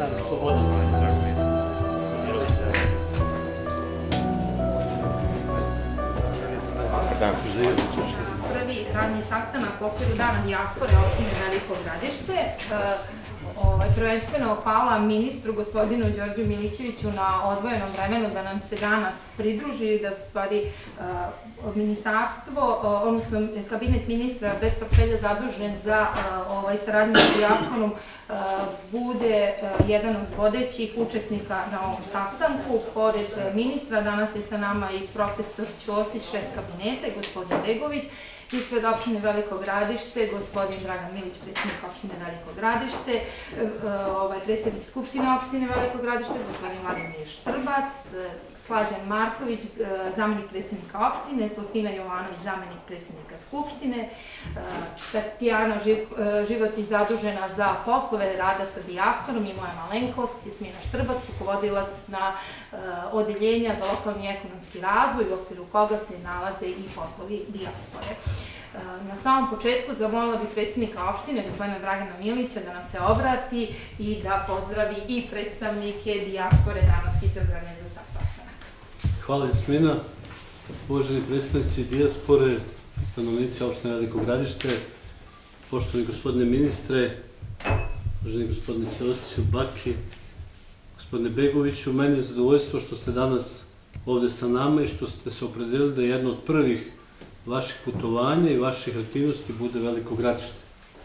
Prvi radni sastanak u okviru Dana dijaspore opštine Veliko Gradište. Prvenstveno hvala ministru, gospodinu Đorđu Milićeviću, na odvojenom vremenu da nam se danas pridruži, da u stvari ministarstvo, odnosno kabinet ministra bez portfelja zadužen za saradnju sa dijasporom bude jedan od vodećih učesnika na ovom sastanku. Pored ministra danas je sa nama i profesor Ćosić, šef kabineta, i gospodin Begović. Ispred opštine Veliko Gradište, gospodin Dragan Milić, predsjednik opštine Veliko Gradište, predsjednik Skupštine opštine Veliko Gradište, gospodin Vladimir Štrbac, Slađan Marković, zamenik predsjednika opštine, Sofina Jovanović, zamenik predsjednika Skupštine, Tatjana Životić, zadužena za poslove rada sa dijasporom, i moja malenkost, Jasmina Štrbac, rukovodilac na odeljenja za lokalni i ekonomski razvoj, u okviru koga se nalaze i poslovi dijaspore. Na samom početku zamolila bih predsjednika opštine, gospodina Dragana Milića, da nam se obrati i da pozdravi i predstavnike dijaspore danas izabrane za sav sastanak. Hvala, Jasmina. Uvaženi predstavnici dijaspore, stanovnici opštine Veliko Gradište, poštovani gospodine ministre, uvaženi gospodine Ćosiću, Baki, gospodine Begoviću, meni je zadovoljstvo što ste danas ovde sa nama i što ste se opredelili da jedno od prvih vaših putovanja i vaših aktivnosti bude Veliko Gradište.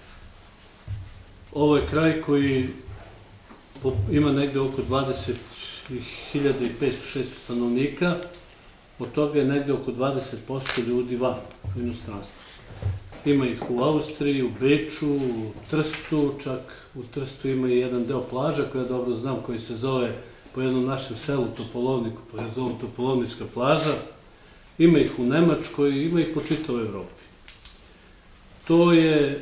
Ovo je kraj koji ima negde oko 20.500-600 stanovnika, od toga je negde oko 20% ljudi van, u inostranstvu. Ima ih u Austriji, u Beču, u Trstu, čak u Trstu ima i jedan deo plaža koja dobro znam, koji se zove po jednom našem selu Topolovniku, pa je zove Topolovnička plaža. Ima ih u Nemačkoj, ima ih po čitavoj Evropi. To je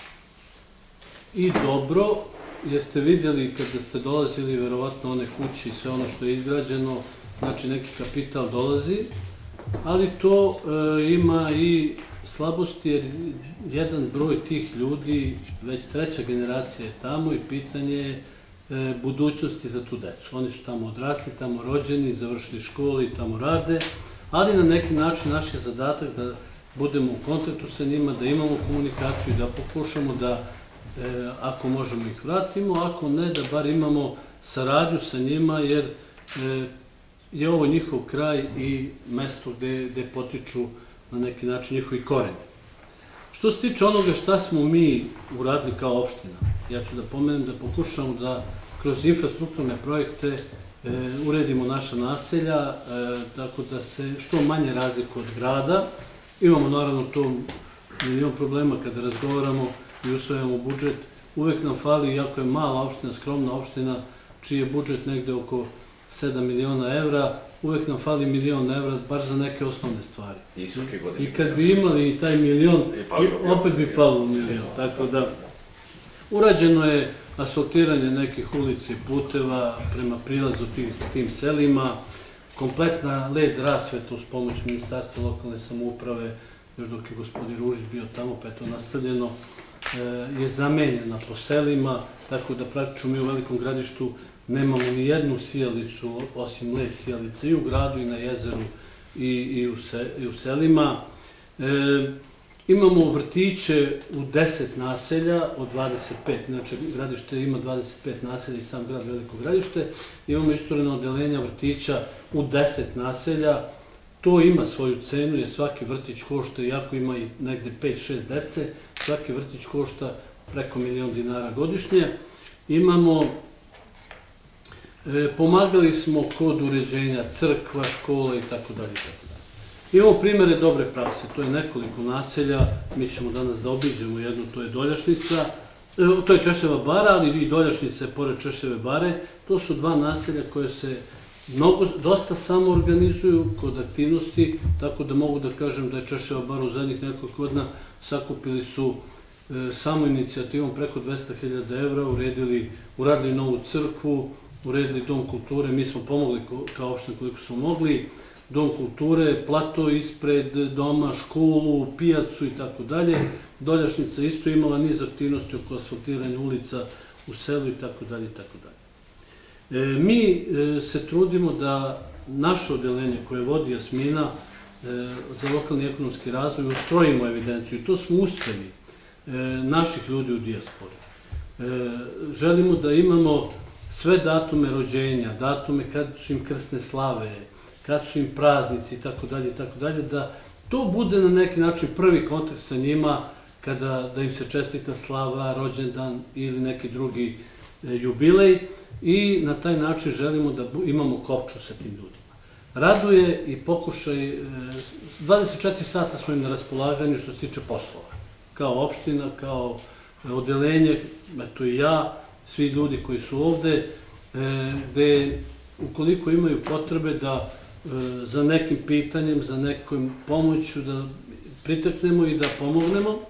i dobro, jer ste vidjeli kada ste dolazili verovatno one kuće i sve ono što je izgrađeno, znači neki kapital dolazi, ali to ima i slabosti, jer jedan broj tih ljudi, već treća generacija je tamo i pitanje je budućnosti za tu decu. Oni su tamo odrasli, tamo rođeni, završili školu i tamo rade, ali na neki način naš je zadatak da budemo u kontaktu sa njima, da imamo komunikaciju i da pokušamo da, ako možemo, ih vratimo, ako ne, da bar imamo saradnju sa njima, jer je ovo njihov kraj i mesto gde potiču na neki način njihovi koreni. Što se tiče onoga šta smo mi uradili kao opština, ja ću da pomenem da pokušamo da kroz infrastrukturne projekte uredimo naša naselja, tako da se što manje razlikuje od grada. Imamo naravno to milion problema kada razgovaramo i usvajamo budžet. Uvek nam fali, iako je mala opština, skromna opština, čiji je budžet negde oko 7 miliona evra, uvek nam fali milion evra, bar za neke osnovne stvari. I kad bi imali taj milion, opet bi falilo milion. Tako da, urađeno je asfaltiranje nekih ulica i puteva prema prilazu tim selima, kompletna led rasveta uz pomoć Ministarstva lokalne samouprave, još dok je gospodin Ružić bio tamo, pa je to nastavljeno, je zamenjena po selima, tako da praktično mi u Velikom Gradištu nemamo ni jednu sijalicu, osim led sijalica, i u gradu, i na jezeru, i u selima. Imamo vrtiće u 10 naselja od 25, znači Gradište ima 25 naselja i sam grad Veliko Gradište. Imamo istureno odeljenja vrtića u 10 naselja. To ima svoju cenu, jer svaki vrtić košta, iako ima i negde 5-6 dece, svaki vrtić košta preko $1.000.000 godišnje. Pomagali smo kod uređenja crkva, škola i tako dalje. Imamo primere dobre prakse, to je nekoliko naselja, mi ćemo danas da obiđemo jednu, to je Doljašnica, to je Češljeva bara, ali i Doljašnica je pored Češljeve bare. To su dva naselja koje se dosta samoorganizuju kod aktivnosti, tako da mogu da kažem da je Češljeva bara u zadnjih nekoliko godina sakupili su samo inicijativom preko 200.000 evra, uradili novu crkvu, uredili dom kulture, mi smo pomogli kao opština koliko smo mogli, dom kulture, plato ispred doma, školu, pijacu i tako dalje. Doljašnica isto imala niz aktivnosti oko asfaltiranja ulica u selu i tako dalje i tako dalje. Mi se trudimo da naše odeljenje koje vodi Jasmina za lokalni ekonomski razvoj ustrojimo evidenciju i to smo uspeli naših ljudi u dijaspori. Želimo da imamo sve datume rođenja, datume kad su im krsne slave, kad su im praznici itd., da to bude na neki način prvi kontakt sa njima da im se čestita slava, rođendan ili neki drugi jubilej i na taj način želimo da imamo kopču sa tim ljudima. Raduje i pokušaj, 24 sata smo im na raspolaganju što se tiče poslova, kao opština, kao odeljenje, eto i ja, svi ljudi koji su ovde, gde ukoliko imaju potrebe da za nekim pitanjem, za nekom pomoću da priteknemo i da pomognemo.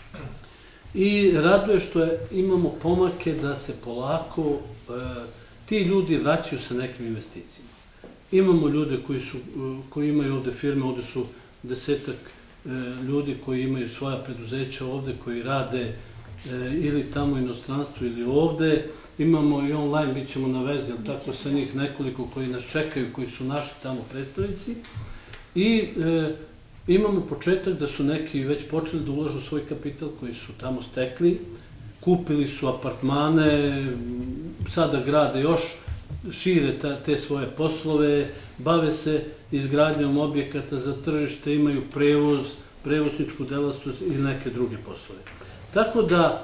I raduje što imamo pomake da se polako ti ljudi vraćaju sa nekim investicijama. Imamo ljude koji imaju ovde firme, ovde su 10-ak ljudi koji imaju svoja preduzeća ovde, koji rade ili tamo u inostranstvu ili ovde. Imamo i online, bit ćemo na vezi, ali tako sa njih nekoliko koji nas čekaju, koji su naši tamo predstavnici. I imamo početak da su neki već počeli da ulažu svoj kapital koji su tamo stekli, kupili su apartmane, sada grade još, šire te svoje poslove, bave se izgradnjom objekata za tržište, imaju prevoz, prevozničku delatnost i neke druge poslove. Tako da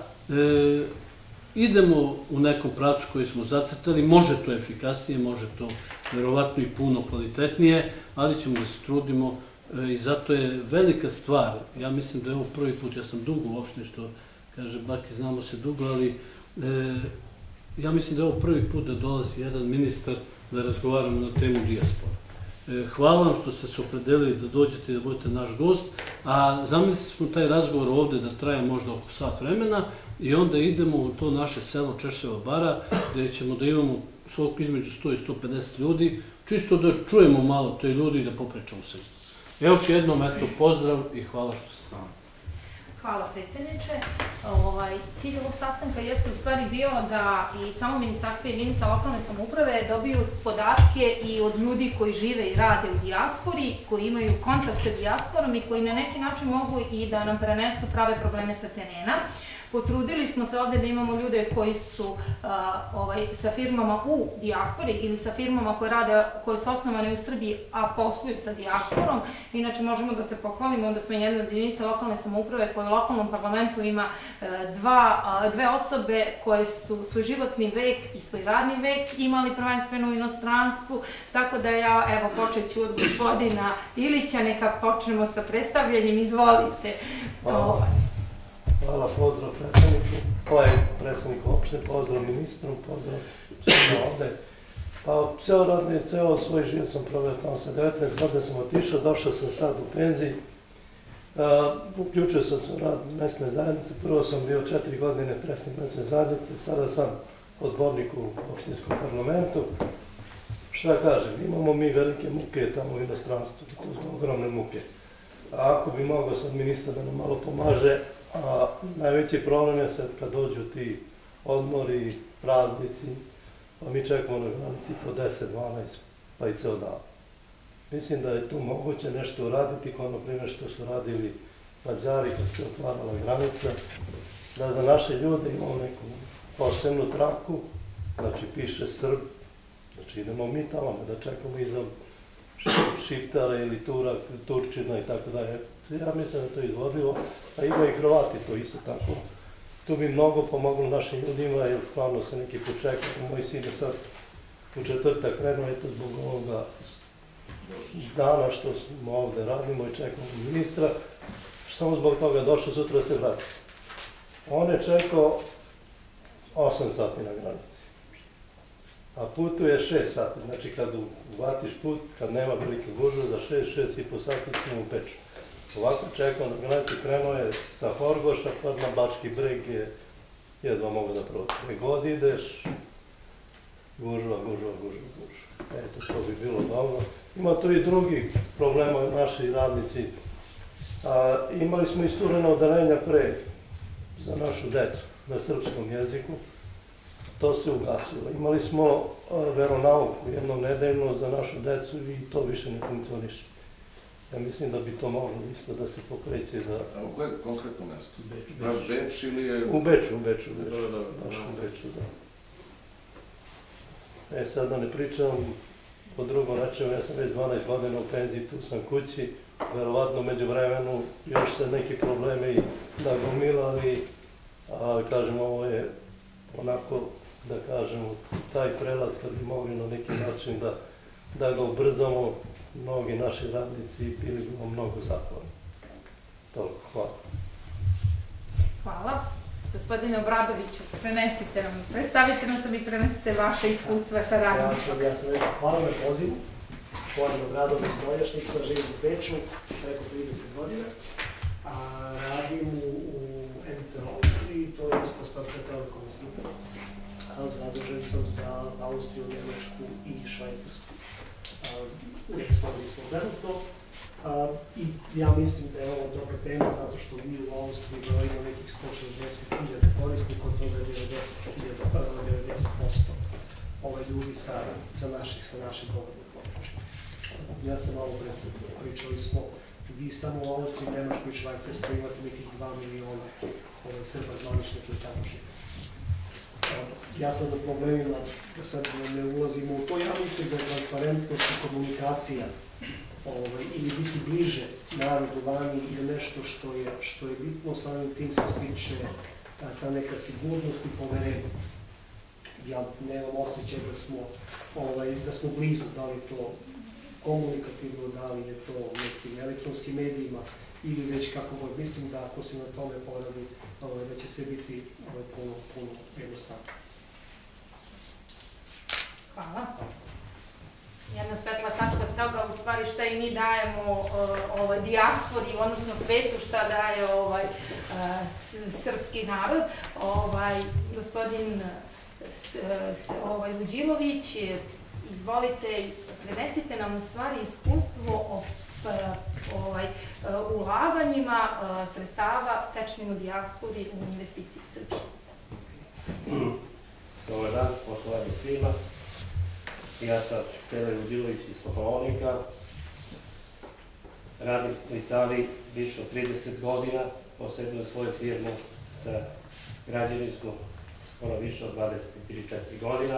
idemo u nekom pravcu koji smo zacrtali, može to efikasnije, može to verovatno i puno kvalitetnije, ali ćemo da se trudimo i zato je velika stvar, ja mislim da je ovo prvi put, ja sam dugo uopšte, što kaže Baki, znamo se dugo, ali ja mislim da je ovo prvi put da dolazi jedan ministar da razgovaramo na temu dijaspora. Hvala vam što ste se opredelili da dođete i da budete naš gost, a zamislili smo taj razgovor ovde da traje možda oko sat vremena i onda idemo u to naše selo Češeva bara, gde ćemo da imamo između 100 i 150 ljudi, čisto da čujemo malo te ljudi i da popričamo se. Još jednom, eto, pozdrav i hvala što ste s nama. Hvala, predsjedniče. Cilj ovog sastanka jeste u stvari bio da i samo ministarstvo i jedinica lokalne samouprave dobiju podatke i od ljudi koji žive i rade u dijaspori, koji imaju kontakt sa dijasporom i koji na neki način mogu i da nam prenesu prave probleme sa terena. Potrudili smo se ovde da imamo ljude koji su sa firmama u dijaspori ili sa firmama koje su osnovane u Srbiji, a posluju sa dijasporom. Inače, možemo da se pohvalimo da smo jedna od jedinica lokalne samouprave koja u lokalnom parlamentu ima dve osobe koje su svoj životni vek i svoj radni vek imali prvenstveno u inostranstvu, tako da ja, evo, počet ću od gospodina Ilića, neka počnemo sa predstavljanjem, izvolite. Hvala, pozdrav predsedniku opštine, pozdrav ministru, pozdrav svima ovde. Pa, ceo svoj život sam proveo tamo sa 19 godina sam otišao, došao sam sad u penziji. Uključio sam se u rad mesne zajednice, prvo sam bio 4 godine predsednik mesne zajednice, sada sam odbornik u opštinskom parlamentu. Šta kažem, imamo mi velike muke tamo u inostranstvu, to su ogromne muke. A ako bi mogao sad ministar da nam malo pomaže, a najveći problem je sad kad dođu ti odmori, praznici, pa mi čekamo na granici po 10, 12, pa i ceo dan. Mislim da je tu moguće nešto uraditi, kao na primjer što su radili Mađari kad se otvarala granica, da za naše ljude imamo neku posebnu traku, znači piše Srb, znači idemo mi tamo da čekamo iza Šiptara ili Turčina i tako dalje. Ja mislim da je to izvodljivo, a ima i Hrvati to isto tako. Tu bi mnogo pomoglo našim ljudima, jer stvarno se neki počekao. Moj sin je sad u četvrtak krenuo, eto zbog ovoga dana što smo ovde radimo i čekamo ministra, samo zbog toga došao sutra da se vrati. On je čekao 8 sati na granici, a putuje 6 sati. Znači kad uvatiš put, kad nema velike gužve, za 6,5 sati smo u Peču. Ovako čekao na granici, krenuo je sa Horgoša, pa na Bački breg je jedva mogu da proći. Gde god ideš, gužva. Eto, to bi bilo dobro. Ima tu i drugi problema, naši radnici. Imali smo isturena odeljenja pre za našu decu na srpskom jeziku. to se ugasilo. Imali smo veronauku jednom nedeljno za našu decu i to više ne funkcioniše. Ja mislim da bi to moglo isto da se pokreće da... A u koje konkretno mesto? Baš Beč ili je... U Beču. Baš u Beču, da. Sad da ne pričam o drugom načinu, ja sam već 12 godina u penziji, tu sam kući, verovatno među vremenu još se neki problemi nagomilali, ali kažem, ovo je onako, da kažem, taj prelaz kad bi mogli na neki način da ga ubrzamo, mnogi naši radnici bili bi mnogo zahvalni. Toliko, hvala. Hvala. Gospodine Obradoviću, predstavite nam i prenesite vaše iskustva sa radnicima. Ja sam rekao, hvala na pozivu. Goran Obradović, Doljašnica, živim u Beču, preko 30 godina. Radim u MT Austriji, to je ispostavka Telekom Srbije. Zadužen sam za Austriju, Njemačku i Švajcarsku. U ekspanziji smo trenutno. I ja mislim da je ovo dobra tema zato što mi u Austriji brojimo nekih 160.000 korisnika, od toga je 90% ljudi sa naših govornih područja. Ja sam malo pričali smo, vi samo u Austriji, Nemačkoj i Švajcarskoj imate nekih 2 miliona Srba zvaničnika i tako žive. Ja sam na problemima, da sad ne ulazimo u to, ja mislim da je transparentnost i komunikacija ili biti bliže narodu vani je nešto što je bitno, samim tim se stiče ta neka sigurnost i poverenje. Ja nemam osjećaj da smo blizu, da li to komunikativno, da li je to nekim elektronskim medijima ili već kako god. Mislim da ako se na tome poradi, da će sve biti puno jednostavno. Hvala. Jedna svetla tačka toga, u stvari šta i mi dajemo dijaspori, odnosno svetu, šta daje srpski narod. Gospodin Luđilović, izvolite, prenesite nam u stvari iskustvo o ulaganjima sredstava stečenim u dijaspori u investiciji u Srbiji. Dobar dan, poštovani svima. Ja sam Sele Luđilović iz Kopaonika. Radim u Italiji više od 30 godina, posebno svoju firmu sa građevinskom skoro više od 24 godina.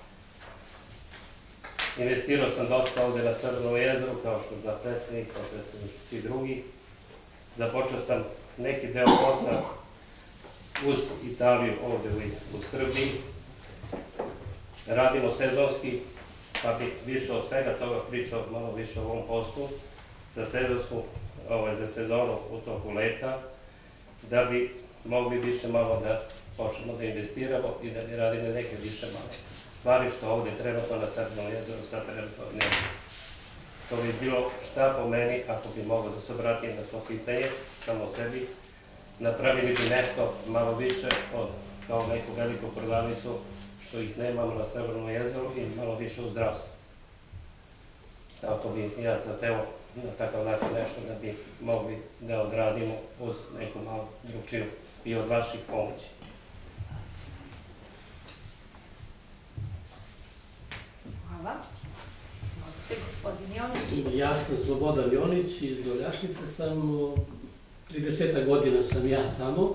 Investirao sam dosta ovde na Srpskom jezeru, kao što zna predsednik, kao što su svi drugi. Započeo sam neki deo posla uz Italiju ovde u Srbiji. Radimo sezonski, pa bih više od svega toga pričao malo više o ovom poslu za sezonu u toku leta, da bi mogli više malo da počnemo da investiramo i da ne radimo neke više male stvari što ovde trenutno na Srpskom jezeru sad trenutno nema. To bi bilo šta po meni, ako bi mogao da se obratim na to pitanje, samo sebi, napravili bi nešto malo više od kao neku veliku prodavnicu što ih nemamo na Srpskom jezeru i malo više u zdravstvu. Tako bi ja zateo na takav način nešto da bi mogli da odradimo uz neku malu drugčinu i od vaših pomoći. Hvala. Gospodin Jonić. Ja sam Slobodan Jonić iz Doljašnice, sam 30 godina sam ja tamo.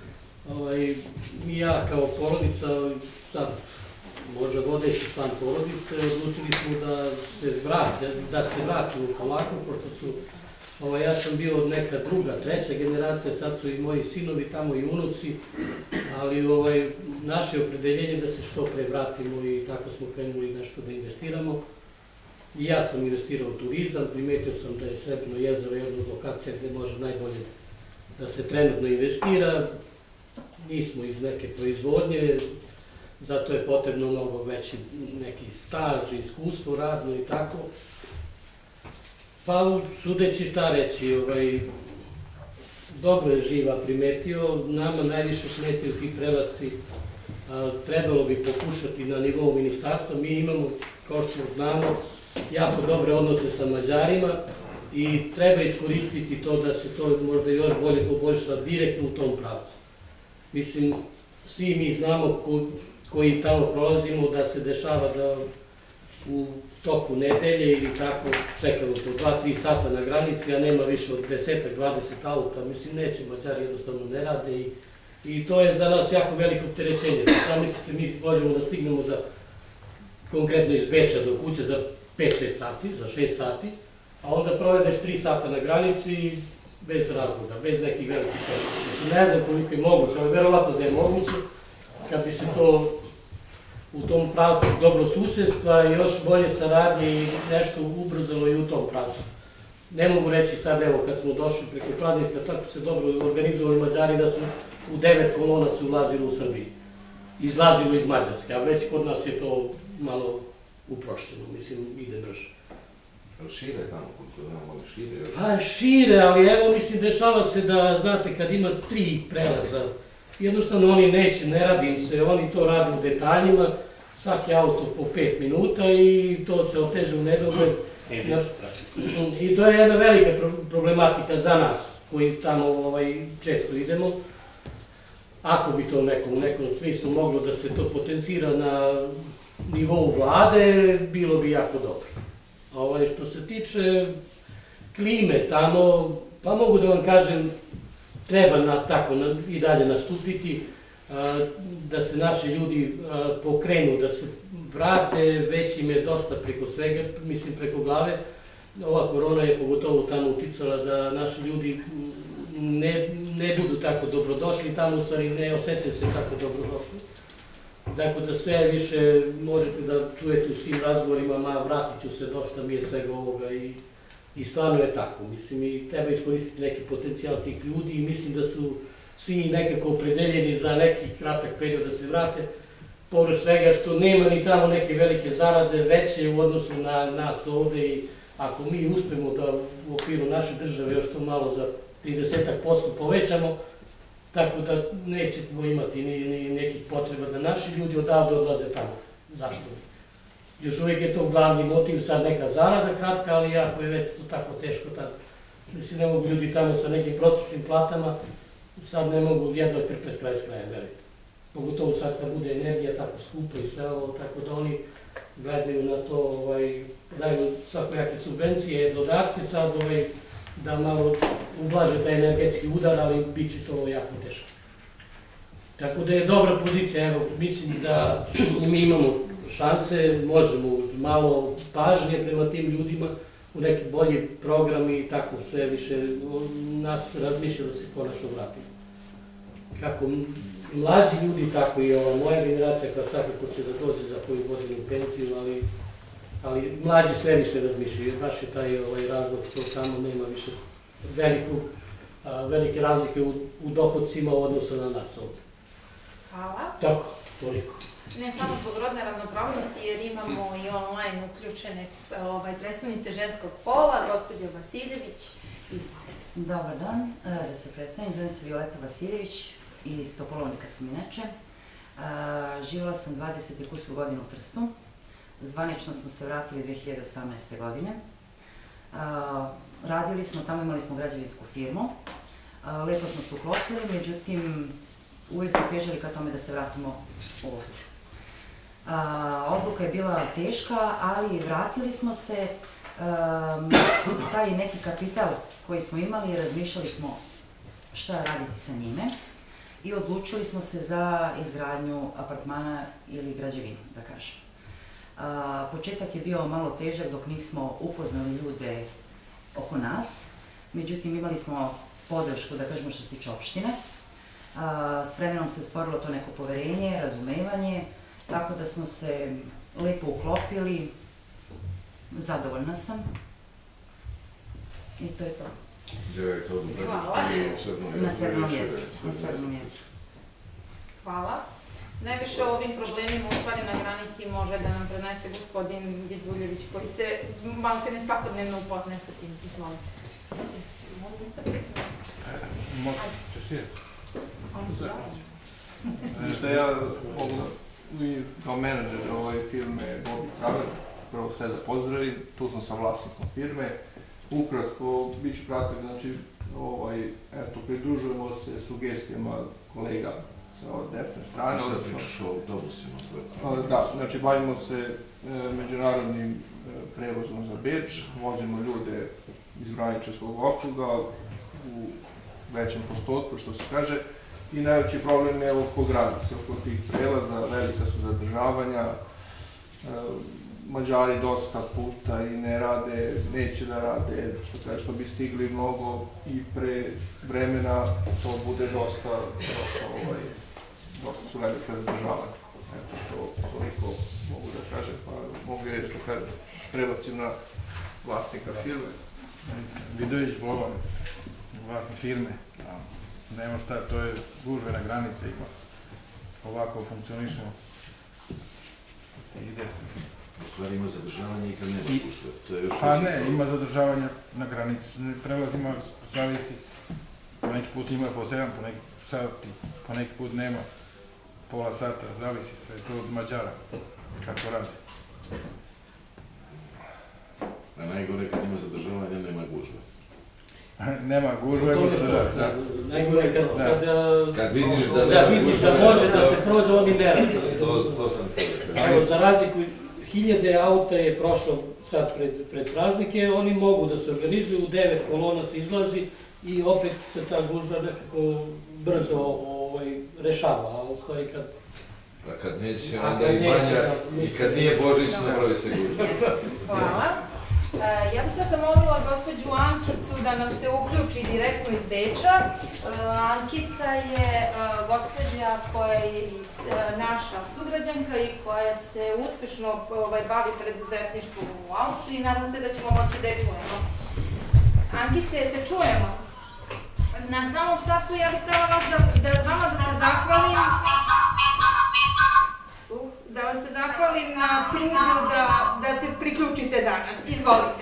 Ja kao porodica, sad možda vodeći član porodice, odlučili smo da se vratimo polako, pošto su, ja sam bio neka druga, treća generacija, sad su i moji sinovi tamo i unuci, ali naše opredeljenje da se što pre vratimo i tako smo krenuli nešto da investiramo. I ja sam investirao u turizam, primetio sam da je Srpsko jezero jedna od lokacija gde može najbolje da se trenutno investira. Nismo iz neke proizvodnje, zato je potrebno mnogo veći neki staž, iskustvo, radno i tako. Pa, sudeći šta reći, dobro je Živa primetio, nama najviše smetaju ti prelasci, trebalo bi pokušati na nivou ministarstva. Mi imamo, kao što znamo, jako dobre odnose sa Mađarima i treba iskoristiti to da se to možda još bolje poboljša direktno u tom pravcu. Mislim, svi mi znamo koji tamo prolazimo, da se dešava da u toku nedelje ili tako čekamo po 2-3 sata na granici, a nema više od 10-20 auta, mislim, neće, Mađari jednostavno ne rade i to je za nas jako veliko opterećenje. Šta mislite, mi možemo da stignemo konkretno iz Beča do kuće za 5-6 sati, za 6 sati, a onda provedeš 3 sata na granici bez razloga, bez nekih velikih problema. Ne znam koliko je moguće, ali verovatno da je moguće, kad bi se to u tom pravcu dobro susedstva i još bolje saradnje i nešto ubrzalo i u tom pravcu. Ne mogu reći sad, evo, kad smo došli preko praznika, tako se dobro organizovali Mađari da su u 9 kolona se ulazilo u Srbiji. Izlazilo iz Mađarske, a već kod nas je to malo uprošćeno, mislim, ide brže. Šire tamo, koliko znamo, ali šire? Pa šire, ali evo, mislim, dešava se da, znate, kad ima 3 prelaza, jednostavno oni neće, ne radi im se, oni to rade u detaljima, svaki auto po 5 minuta i to se oteže u nedogled. I to je jedna velika problematika za nas, koji tamo često idemo. Ako bi to u nekom smislu moglo da se to potencira na nivou vlade, bilo bi jako dobro. Što se tiče klime tamo, pa mogu da vam kažem, treba tako i dalje nastupiti, da se naši ljudi pokrenu, da se vrate, već im je dosta preko svega, mislim preko glave. Ova korona je pogotovo tamo uticala da naši ljudi ne budu tako dobrodošli, tamo u stvari ne osjećaju se tako dobrodošli. Dakle, da sve više možete da čujete u svim razgovorima, vratit ću se, dosta mi je svega ovoga i stvarno je tako. Mislim, i treba iskoristiti neki potencijal tih ljudi i mislim da su svi nekako opredeljeni za neki kratak period da se vrate, površ svega što nema ni tamo neke velike zarade, veće u odnosu na nas ovde i ako mi uspemo da u okviru naše države još to malo za 30% povećamo, tako da nećemo imati ni nekih potreba da naši ljudi odavde odlaze tamo. Zašto? Još uvijek je to glavni motiv, sad neka zarada kratka, ali jako je već to tako teško tad. Mislim, ne mogu ljudi tamo sa nekim prosječnim platama, sad ne mogu jedno trpe s kraj s krajem, verite. Pogotovo sad kad bude energija tako skupa i sve ovo, tako da oni gledaju na to, daju svakojake subvencije, dodatke sad, da malo ublaže taj energetski udar, ali bit će to jako teško. Tako da je dobra pozicija, evo, mislim da mi imamo šanse, možemo uz malo pažnje prema tim ljudima, u neki bolji program i tako sve više nas razmišlja da se konačno vratimo. Kako mlađi ljudi, tako i ova moja generacija koja svakako će da dođe za koju godinu u penziju, ali mlađi sve više razmišljaju, jer baš je taj razlog što tamo nema više velike razlike u dohodcima u odnosu na nas ovdje. Hvala. Tako, toliko. Ne samo zbog rodne ravnopravnosti, jer imamo i online uključene predstavnice ženskog pola, gospođa Vasiljević. Dobar dan, da se predstavim, zovem se Violeta Vasiljević i iz Topolovnika sam inače. Živjela sam 20 i kusur godina u Trstu. Zvanično smo se vratili 2018. godine. Radili smo, tamo imali smo građevinsku firmu. Lepo smo se uklopili, međutim, uvijek smo težili ka tome da se vratimo ovdje. Odluka je bila teška, ali vratili smo se. Taj neki kapital koji smo imali, razmišljali smo šta raditi sa njime i odlučili smo se za izgradnju apartmana ili građevinu, da kažem. Početak je bio malo težak dok nismo upoznali ljude oko nas, međutim imali smo podršku, da kažemo, što se tiče opštine. S vremenom se stvorilo to neko poverenje, razumevanje, tako da smo se lepo uklopili. Zadovoljna sam. I to je to. Gdje je to na Srebrnom jeziku. Hvala. Najviše o ovim problemima u stvari na granici može da nam prenese gospodin Viduljević, koji se maltene svakodnevno upoznaje sa tim. Izvolite. Ja kao menadžer firme Bobby Travel, prvo sve da pozdravim, tu sam sa vlasnikom firme. Ukratko, bit ću kratak, znači, pridružujemo se sugestijama kolega od desne strane. Šta pričaš o autobusima? Da, znači bavimo se međunarodnim prevozom za Beč, vozimo ljude iz Vraničevskog okruga u većem postotku, što se kaže, i najveći problem je oko granice, oko tih prelaza, velika su zadržavanja, Mađari dosta puta i ne rade, neće da rade, što bi stigli mnogo i pre vremena, to bude dosta su velike zadržavanja. Eto, to toliko mogu da kažem, pa mogu reći da kažem, prebacim na vlasnika firme. Vidović Boban, vlasnik firme, nema šta, to je gužve na granici, ovako funkcionišemo. Ide se. U stvari ima zadržavanje i kad nema gužve, to je još... Pa ne, ima zadržavanja na granici, prelaz ima, zavisi, po neki put ima po 7, po neki sati, po neki put nema, pola sata, zavisi sve, to od Mađara, kako radi. A najgore kad ima zadržavanja, nema gužve. Nema gužve, da. Najgore kad vidiš da može da se prođe, oni ne radi. To sam to. Evo, za razliku, 1000 auta je prošlo sad pred praznike, oni mogu da se organizuju, 9 kolona se izlazi i opet se ta gužva nekako brzo rešava, a u stvari kad... A kad neće, onda i manja, i kad nije Božić, napravi se gužva. Hvala. Ja bih sad zamolila gospođu Ankicu da nam se uključi direktno iz Beča. Ankica je gospođa koja je naša sugrađanka i koja se uspešno bavi preduzetništvom u Austriji. Nadam se da ćemo moći da je čujemo. Ankice, se čujemo? Na samom startu ja bih htjela vas da se zahvalim. Da vam se zahvalim na trudu da se priključite danas. Izvolite.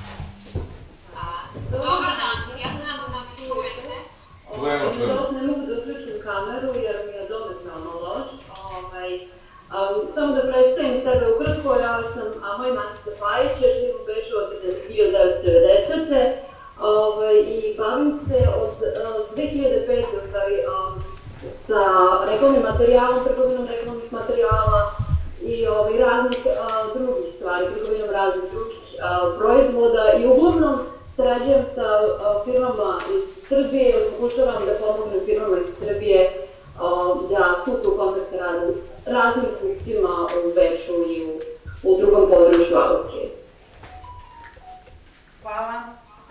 Dobar dan, ja znam da me čujete. Nažalost ne mogu da uključim kameru jer mi je domet veoma loš. Samo da predstavim sebe ukratko, ja sam moja Matica Pajić, ja živim u Beču od 1990. I bavim se od 2005. sa reklamnim materijalom, trgovinom reklamnih materijala i raznih drugih stvari, trgovinom raznih drugih proizvoda i uglavnom sarađujem sa firmama iz Srbije, pokušavam da pomognem firmama iz Srbije da stupe u kontakt sa raznim funkcijama u Beču i u drugom području Austrije. Hvala.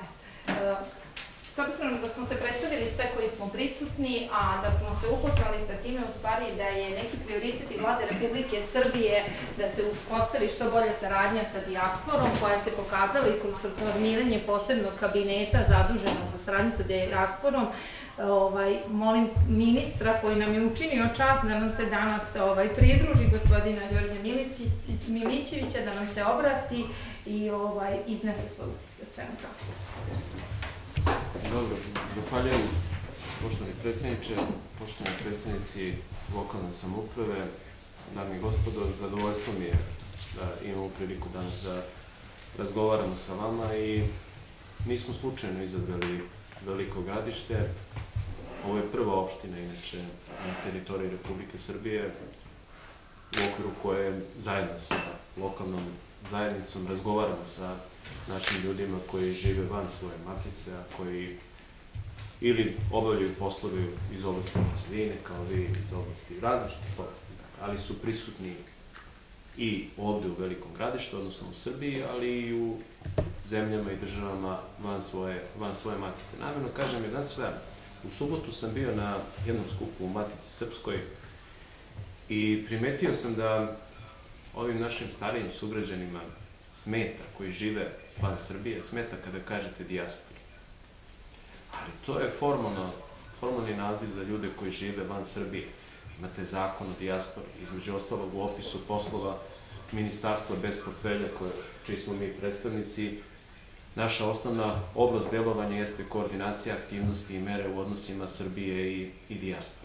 S obzirom da smo se predstavili sve koji smo prisutni, a da smo se upoznali sa time u stvari da je neki prioritet i Vlade Republike Srbije da se uspostavi što bolja saradnja sa dijasporom, koja se pokazala i kroz formiranje posebnog kabineta zaduženog za saradnju sa dijasporom. Molim ministra koji nam je učinio čast da nam se danas pridruži, gospodina Đorđa Milićevića, da nam se obrati i iznese svoj utisak svemu tome. Dobro, zahvaljujem poštovani predsjedniče, poštovani predstavnici lokalne samouprave, dame i gospodo, zadovoljstvo mi je da imamo priliku danas da razgovaramo sa vama i nismo slučajno izabrali Veliko Gradište. Ovo je prva opština, inače, na teritoriji Republike Srbije, u okviru koje zajedno sa lokalnom zajednicom razgovaramo sa našim ljudima koji žive van svoje matice, a koji ili obavljaju poslove iz oblasti razvijene, kao vi iz oblasti različitih oblasti, ali su prisutni i ovde u Velikom Gradištu, odnosno u Srbiji, ali i u zemljama i državama van svoje matice. Namerno kažem, jer znate, u subotu sam bio na jednom skupu u Matici Srpskoj i primetio sam da ovim našim starijim sugrađanima smeta, koji žive van Srbije, smeta kada kažete dijaspora. Ali to je formalni naziv za ljude koji žive van Srbije. Imate zakon o dijaspori, između ostalog u opisu poslova ministarstva bez portfelja, čiji smo mi predstavnici. Naša osnovna oblast delovanja jeste koordinacija aktivnosti i mere u odnosima Srbije i dijaspore.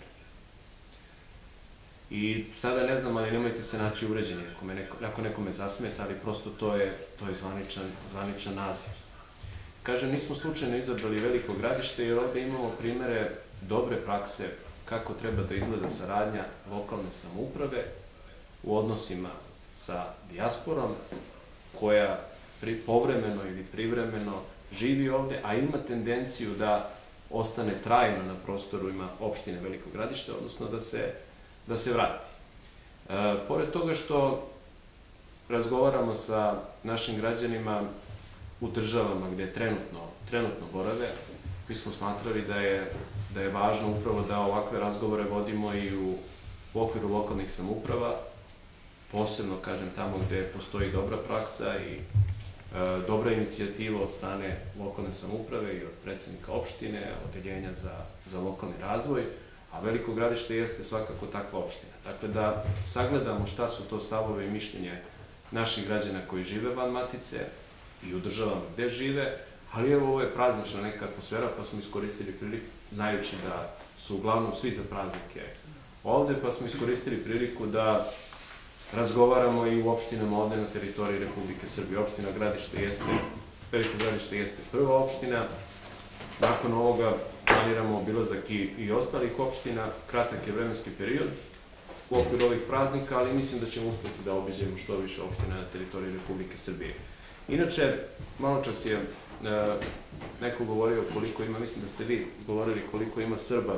I sada ne znam, ali nemojte se naći uređeni ako nekome zasmeta, ali prosto to je zvaničan naziv. Kažem, nismo slučajno izabrali Veliko Gradište jer ovde imamo primere dobre prakse kako treba da izgleda saradnja lokalne samouprave u odnosima sa dijasporom koja povremeno ili privremeno živi ovde, a ima tendenciju da ostane trajno na prostorima opštine Veliko Gradište, odnosno da se vrati. Pored toga što razgovaramo sa našim građanima u državama gde trenutno borave, mi smo smatrali da je važno upravo da ovakve razgovore vodimo i u okviru lokalnih samouprava, posebno, kažem, tamo gde postoji dobra praksa i dobra inicijativa od strane lokalne samouprave i od predsjednika opštine, odeljenja za lokalni razvoj, a Veliko Gradište jeste svakako takva opština. Dakle, da sagledamo šta su to stavove i mišljenje naših građana koji žive van matice i u državama gde žive, ali evo, ovo je praznična neka atmosfera, pa smo iskoristili priliku, znajući da su uglavnom svi za praznike ovde, pa smo iskoristili priliku da razgovaramo i u opštinama ovde na teritoriji Republike Srbije. Opština Gradište jeste, Veliko Gradište jeste prva opština. Nakon ovoga planiramo obilazak i ostalih opština. Kratak je vremenski period u okviru ovih praznika, ali mislim da ćemo uspeti da obiđemo što više opština na teritoriji Republike Srbije. Inače, malo čas je neko govorio koliko ima, mislim da ste vi govorili koliko ima Srba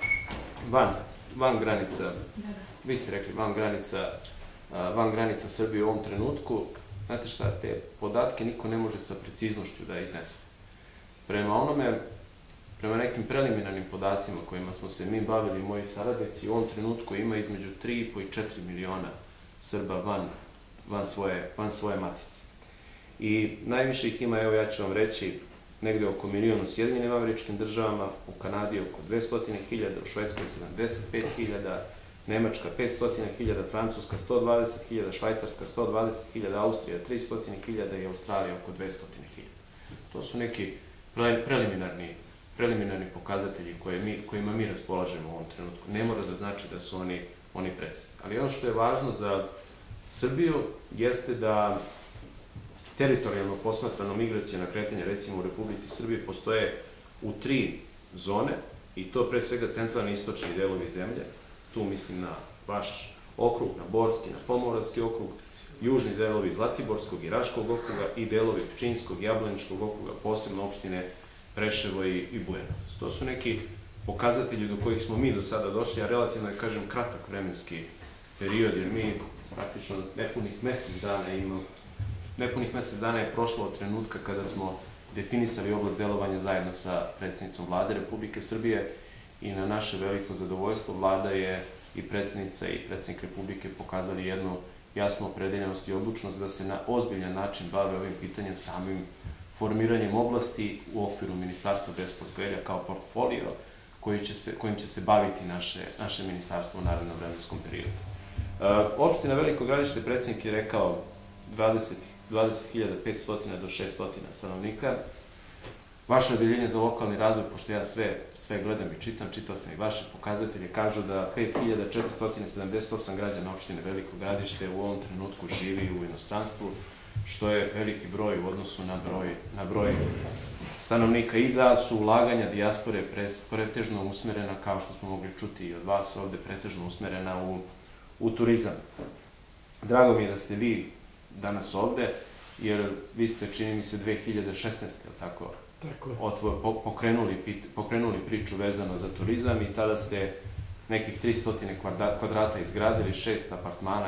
van granica, vi ste rekli van granica Srbije u ovom trenutku. Znate šta, te podatke niko ne može sa preciznošću da iznese. Prema nekim preliminarnim podacima kojima smo se mi bavili i moji saradnici, u ovom trenutku ima između 3,5 i 4 miliona Srba van svoje matice. I najviše ih ima, evo ja ću vam reći, negde oko 1 milion u Sjedinjenim Američkim Državama, u Kanadi oko 200.000, u Švedskoj 75.000, Nemačka 500.000, Francuska 120.000, Švajcarska 120.000, Austrija 300.000 i Australija oko 200.000. To su neki preliminarni pokazatelji kojima mi raspolažemo u ovom trenutku. Ne mora da znači da su oni precizni. Ali ono što je važno za Srbiju jeste da teritorijalno posmatrano migracijno kretanje, recimo u Republici Srbiji, postoje u 3 zone, i to pre svega centralni i istočni delovi zemlje. Tu mislim na vaš okrug, na Borski, na Pomoravski okrug, južni delovi Zlatiborskog i Raškog okruga i delovi Pčinjskog i Jablaničkog okruga, posebno opštine Preševo i Bujanovac. To su neki pokazatelji do kojih smo mi do sada došli, a relativno je, kažem, kratak vremenski period, jer mi praktično nepunih mesec dana je prošlo od trenutka kada smo definisali oblast delovanja zajedno sa predsjednicom Vlade Republike Srbije i na naše veliko zadovoljstvo Vlada je i predsjednica i predsjednik Republike pokazali jednu jasnu opredeljenost i odlučnost da se na ozbiljan način bave ovim pitanjem, samim formiranjem oblasti u okviru Ministarstva bez portfelja kao portfolio kojim će se baviti naše ministarstvo u narednom vremenskom periodu. Opština Veliko Gradište, predsjednik je rekao 20.500 do 600 stanovnika. Vaše odeljenje za lokalni razvoj, pošto ja sve gledam i čitao sam i vaše pokazatelje, kažu da 5.478 građana opštine Veliko Gradište u ovom trenutku živi u inostranstvu, što je veliki broj u odnosu na broj stanovnika, i da su ulaganja dijaspore pretežno usmerena, kao što smo mogli čuti i od vas ovde, pretežno usmerena u turizam. Drago mi je da ste vi danas ovde, jer vi ste, čini mi se, 2016. tako pokrenuli priču vezano za turizam i tada ste nekih 300 kvadrata izgradili, 6 apartmana,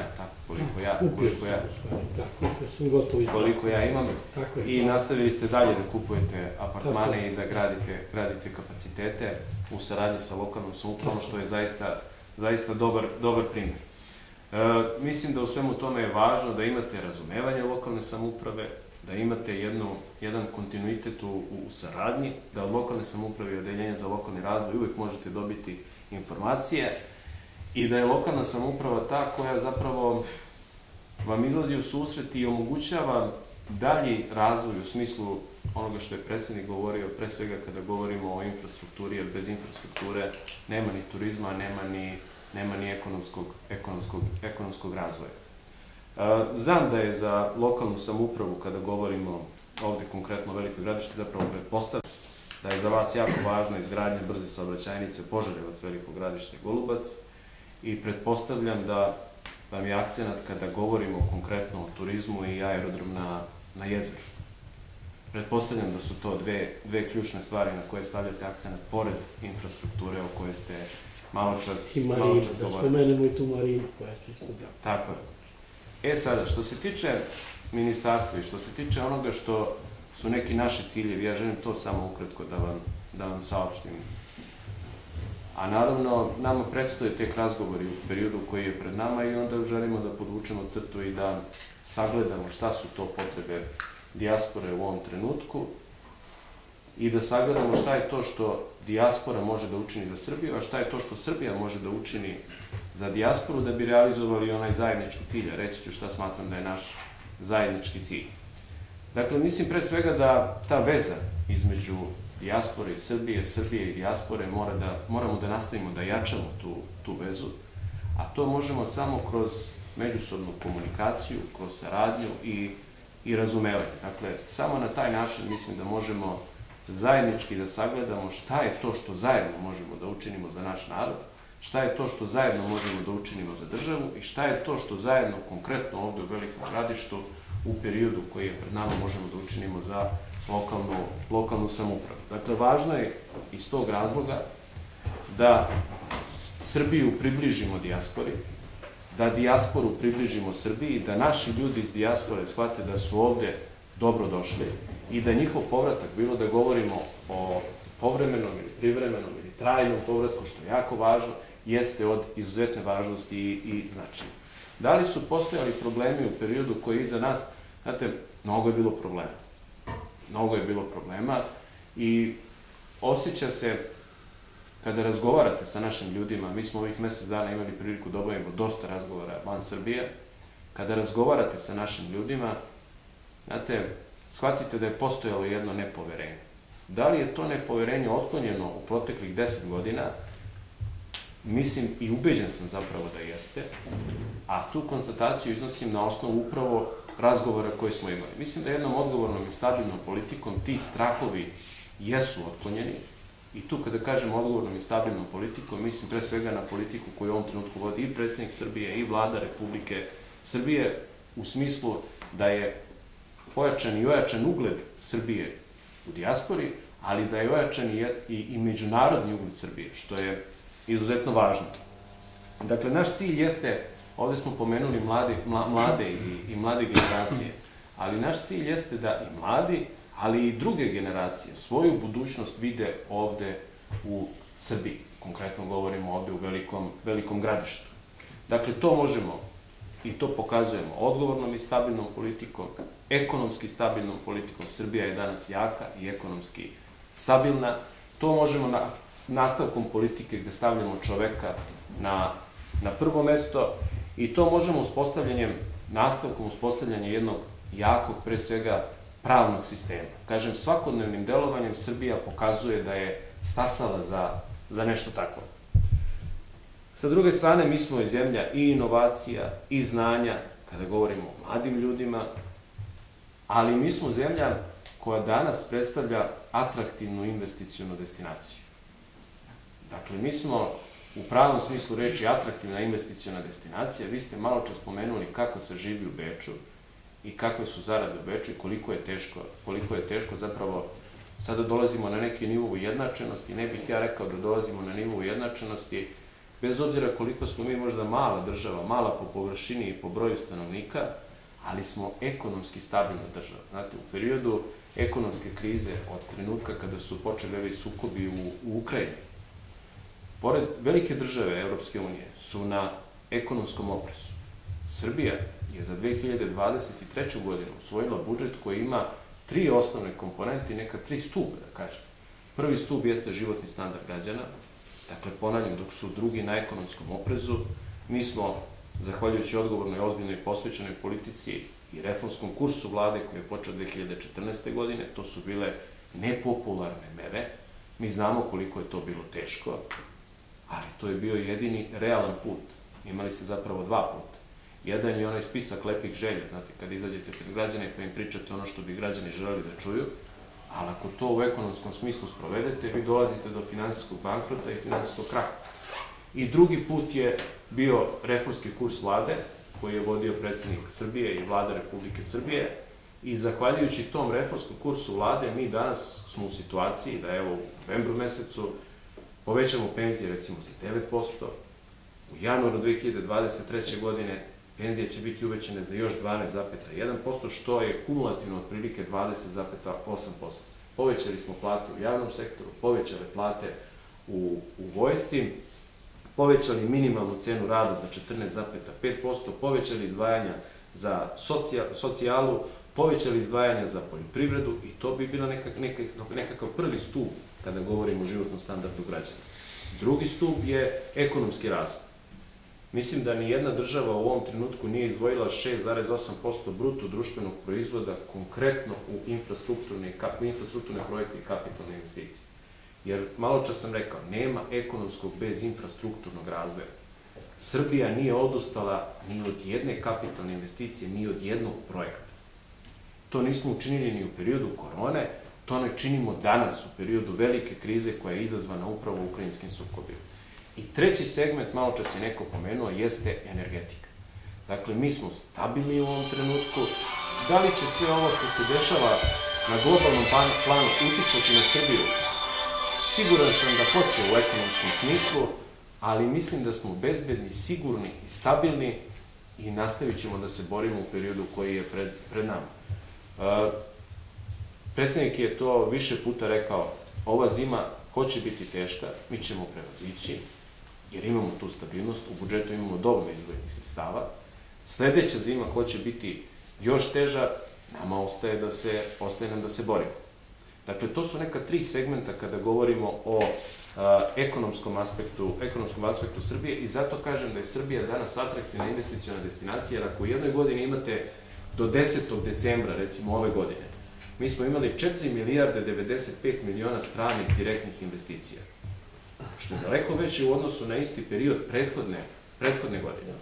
koliko ja imam, i nastavili ste dalje da kupujete apartmane i da gradite kapacitete u saradnji sa lokalnom samoupravom, što je zaista dobar primjer. Mislim da u svemu tome je važno da imate razumevanje lokalne samouprave, da imate jedan kontinuitet u saradnji, da od lokalne samouprave i odeljenja za lokalni razvoj uvek možete dobiti informacije i da je lokalna samouprava ta koja zapravo vam izlazi u susret i omogućava dalji razvoj u smislu onoga što je predsjednik govorio, pre svega kada govorimo o infrastrukturi, jer bez infrastrukture nema ni turizma, nema ni ekonomskog razvoja. Znam da je za lokalnu samoupravu, kada govorimo ovde konkretno o Velikoj Gradišti, zapravo da je za vas jako važna izgradnja brze saobraćajnice Požarevac, Veliko Gradište, Golubac i pretpostavljam da vam je akcenat kada govorimo konkretno o turizmu i aerodrom na jezeru. Pretpostavljam da su to dve ključne stvari na koje stavljate akcenat pored infrastrukture o kojoj ste malo čas govorili. Da spomenemo i tu marinu koja će isto biti. Tako je. Sada, što se tiče ministarstva i što se tiče onoga što su neki naši ciljevi, ja želim to samo ukratko da vam saopštim. A naravno, nama predstoje tek razgovori u periodu koji je pred nama i onda želimo da podvučemo crtu i da sagledamo šta su to potrebe dijaspore u ovom trenutku i da sagledamo šta je to što dijaspora može da učini za Srbiju, a šta je to što Srbija može da učini za dijasporu da bi realizovali onaj zajednički cilj. Reći ću šta smatram da je naš zajednički cilj. Dakle, mislim pre svega da ta veza između dijaspore i Srbije, Srbije i dijaspore moramo da nastavimo da jačamo tu vezu, a to možemo samo kroz međusobnu komunikaciju, kroz saradnju i razumevanje. Dakle, samo na taj način mislim da možemo zajednički da sagledamo šta je to što zajedno možemo da učinimo za naš narod, šta je to što zajedno možemo da učinimo za državu i šta je to što zajedno konkretno ovde u Velikom Gradištu u periodu koji je pred nama možemo da učinimo za lokalnu samoupravu. Dakle, važno je iz tog razloga da Srbiju približimo dijaspori, da dijasporu približimo Srbiji, da naši ljudi iz dijaspore shvate da su ovde dobro došli i da njihov povratak, bilo da govorimo o povremenom ili privremenom ili trajnom povratku, što je jako važno, jeste od izuzetne važnosti i značaja. Da li su postojali problemi u periodu koji je iza nas? Znate, mnogo je bilo problema. Mnogo je bilo problema i osjeća se, kada razgovarate sa našim ljudima, mi smo ovih mesec dana imali priliku da obavimo dosta razgovora van Srbije, kada razgovarate sa našim ljudima, znate, shvatite da je postojalo jedno nepoverenje. Da li je to nepoverenje otklonjeno u proteklih 10 godina? Mislim i ubeđen sam zapravo da jeste, a tu konstataciju iznosim na osnovu upravo razgovora koje smo imali. Mislim da jednom odgovornom i stabilnom politikom ti strahovi jesu otklonjeni i tu kada kažem odgovornom i stabilnom politikom, mislim pre svega na politiku koju u ovom trenutku vodi i predsjednik Srbije i vlada Republike Srbije u smislu da je pojačan i ojačan ugled Srbije u dijaspori, ali da je ojačan i međunarodni ugled Srbije, što je izuzetno važno. Dakle, naš cilj jeste, ovde smo pomenuli mlade i mlade generacije, ali naš cilj jeste da i mladi, ali i druge generacije svoju budućnost vide ovde u Srbiji. Konkretno govorimo ovde u Velikom Gradištu. Dakle, to možemo i to pokazujemo odgovornom i stabilnom politikom, ekonomski stabilnom politikom. Srbija je danas jaka i ekonomski stabilna. To možemo nastavkom politike gde stavljamo čoveka na prvo mesto i to možemo nastavkom uspostavljanja jednog jakog, pre svega, pravnog sistema. Kažem, svakodnevnim delovanjem Srbija pokazuje da je stasala za nešto tako. Sa druge strane, mi smo i zemlja i inovacija i znanja, kada govorimo o mladim ljudima, ali mi smo zemlja koja danas predstavlja atraktivnu investicionu destinaciju. Dakle, mi smo u pravom smislu reči atraktivna investiciona destinacija. Vi ste malo čas spomenuli kako se živi u Beču i kakve su zarade u Beču i koliko je teško zapravo sada dolazimo na neki nivo ujednačenosti. Ne bih ja rekao da dolazimo na nivo ujednačenosti, bez obzira koliko smo mi možda mala država, mala po površini i po broju stanovnika, ali smo ekonomski stabilna država. Znate, u periodu ekonomske krize, od trenutka kada su počeli ovi sukobi u Ukrajini, pored velike države Evropske unije su na ekonomskom oprezu. Srbija je za 2023. godinu usvojila budžet koji ima 3 osnovne komponente i neka 3 stuba, da kažem. Prvi stub jeste životni standard građana, dakle, ponavljam, dok su drugi na ekonomskom oprezu, mi smo, zahvaljujući odgovornoj, ozbiljnoj i posvećenoj politici i reformskom kursu vlade koji je počeo 2014. godine, to su bile nepopularne mere, mi znamo koliko je to bilo teško, ali to je bio jedini realan put. Imali ste zapravo 2 puta. Jedan je onaj spisak lepih želja, znate, kada izađete pred građane pa im pričate ono što bi građani želeli da čuju, ali ako to u ekonomskom smislu sprovedete, vi dolazite do finansijskog bankrota i finansijskog kraha. I drugi put je bio reformski kurs vlade, koji je vodio predsjednik Srbije i vlada Republike Srbije, i zahvaljujući tom reformskom kursu vlade, mi danas smo u situaciji da evo u novembru mesecu povećamo penzije recimo za 9%, u januaru 2023. godine penzije će biti uvećane za još 12,1%, što je kumulativno otprilike 20,8%. Povećali smo plate u javnom sektoru, povećali plate u vojsci, povećali minimalnu cenu rada za 14,5%, povećali izdvajanja za socijalu, povećali izdvajanja za poljoprivredu i to bi bila nekakav prvi stup kada govorimo o životnom standardu građana. Drugi stup je ekonomski razvoj. Mislim da nijedna država u ovom trenutku nije izdvojila 6,8% bruto društvenog proizvoda konkretno u infrastrukturne projekte i kapitalne investicije. Jer malo čas sam rekao, nema ekonomskog bez infrastrukturnog razvoja. Srbija nije odustala ni od jedne kapitalne investicije, ni od jednog projekta. To nismo učinili ni u periodu korone, to ne činimo danas u periodu velike krize koja je izazvana upravo ukrajinskim sukobima. I treći segment, malo čas je neko pomenuo, jeste energetika. Dakle, mi smo stabilni u ovom trenutku. Da li će sve ovo što se dešava na globalnom planu uticati na Srbiju? Siguran sam da hoće u ekonomskom smislu, ali mislim da smo bezbedni, sigurni i stabilni i nastavit ćemo da se borimo u periodu koji je pred nama. Predsjednik je to više puta rekao, ova zima hoće biti teška, mi ćemo prevazići, jer imamo tu stabilnost, u budžetu imamo dovoljno izdvojenih sredstava. Sledeća zima hoće biti još teža, nama ostaje nam da se borimo. Dakle, to su neka tri segmenta kada govorimo o ekonomskom aspektu Srbije i zato kažem da je Srbija danas atraktivna investiciona destinacija, jer ako u jednoj godini imate do 10. decembra, recimo ove godine, mi smo imali 4 milijarde 95 miliona stranih direktnih investicija, što je daleko veće u odnosu na isti period prethodne godine.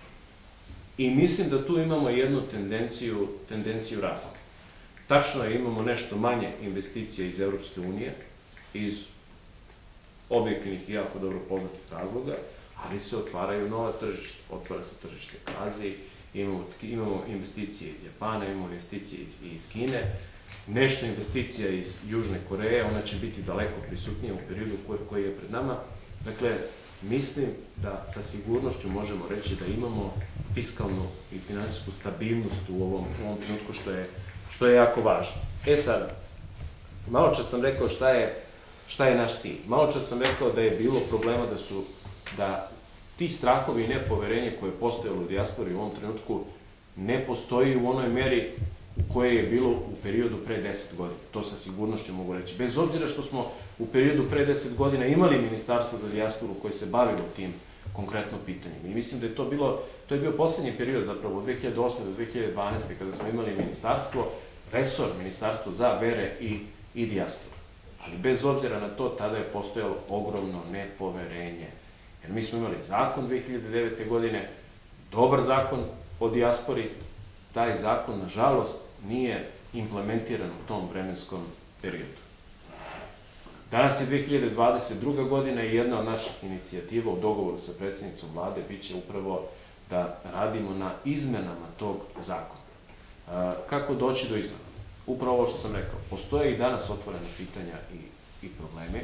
I mislim da tu imamo jednu tendenciju rasta. Tačno je, imamo nešto manje investicija iz Evropske unije, iz objektivnih i jako dobro poznatih razloga, ali se otvaraju nova tržišta. Otvara se tržište u Aziji, imamo investicije iz Japana, imamo investicije iz Kine, nešto investicija iz Južne Koreje, ona će biti daleko prisutnija u periodu koji je pred nama. Dakle, mislim da sa sigurnošću možemo reći da imamo fiskalnu i finansijsku stabilnost u ovom trenutku, što je jako važno. Sad, malo čas sam rekao šta je naš cilj. Malo čas sam rekao da je bilo problema da ti strahovi i nepoverenje koje je postojalo u dijaspori u ovom trenutku ne postoji u onoj meri u kojoj je bilo u periodu pre 10 godina. To sa sigurnošću mogu reći. Bez obzira što smo u periodu pre 10 godina imali Ministarstvo za dijasporu koje se bavilo tim konkretno pitanjem. I mislim da je to je bio poslednji period, zapravo od 2008. do 2012. kada smo imali Ministarstvo za vere i dijasporu. Ali bez obzira na to, tada je postojalo ogromno nepoverenje. Jer mi smo imali zakon 2009. godine, dobar zakon o dijaspori, taj zakon, nažalost, nije implementiran u tom vremenskom periodu. Danas je 2022. godina i jedna od naših inicijativa u dogovoru sa predsjednicom vlade biće upravo da radimo na izmenama tog zakona. Kako doći do izmena? Upravo ovo što sam rekao, postoje i danas otvorena pitanja i probleme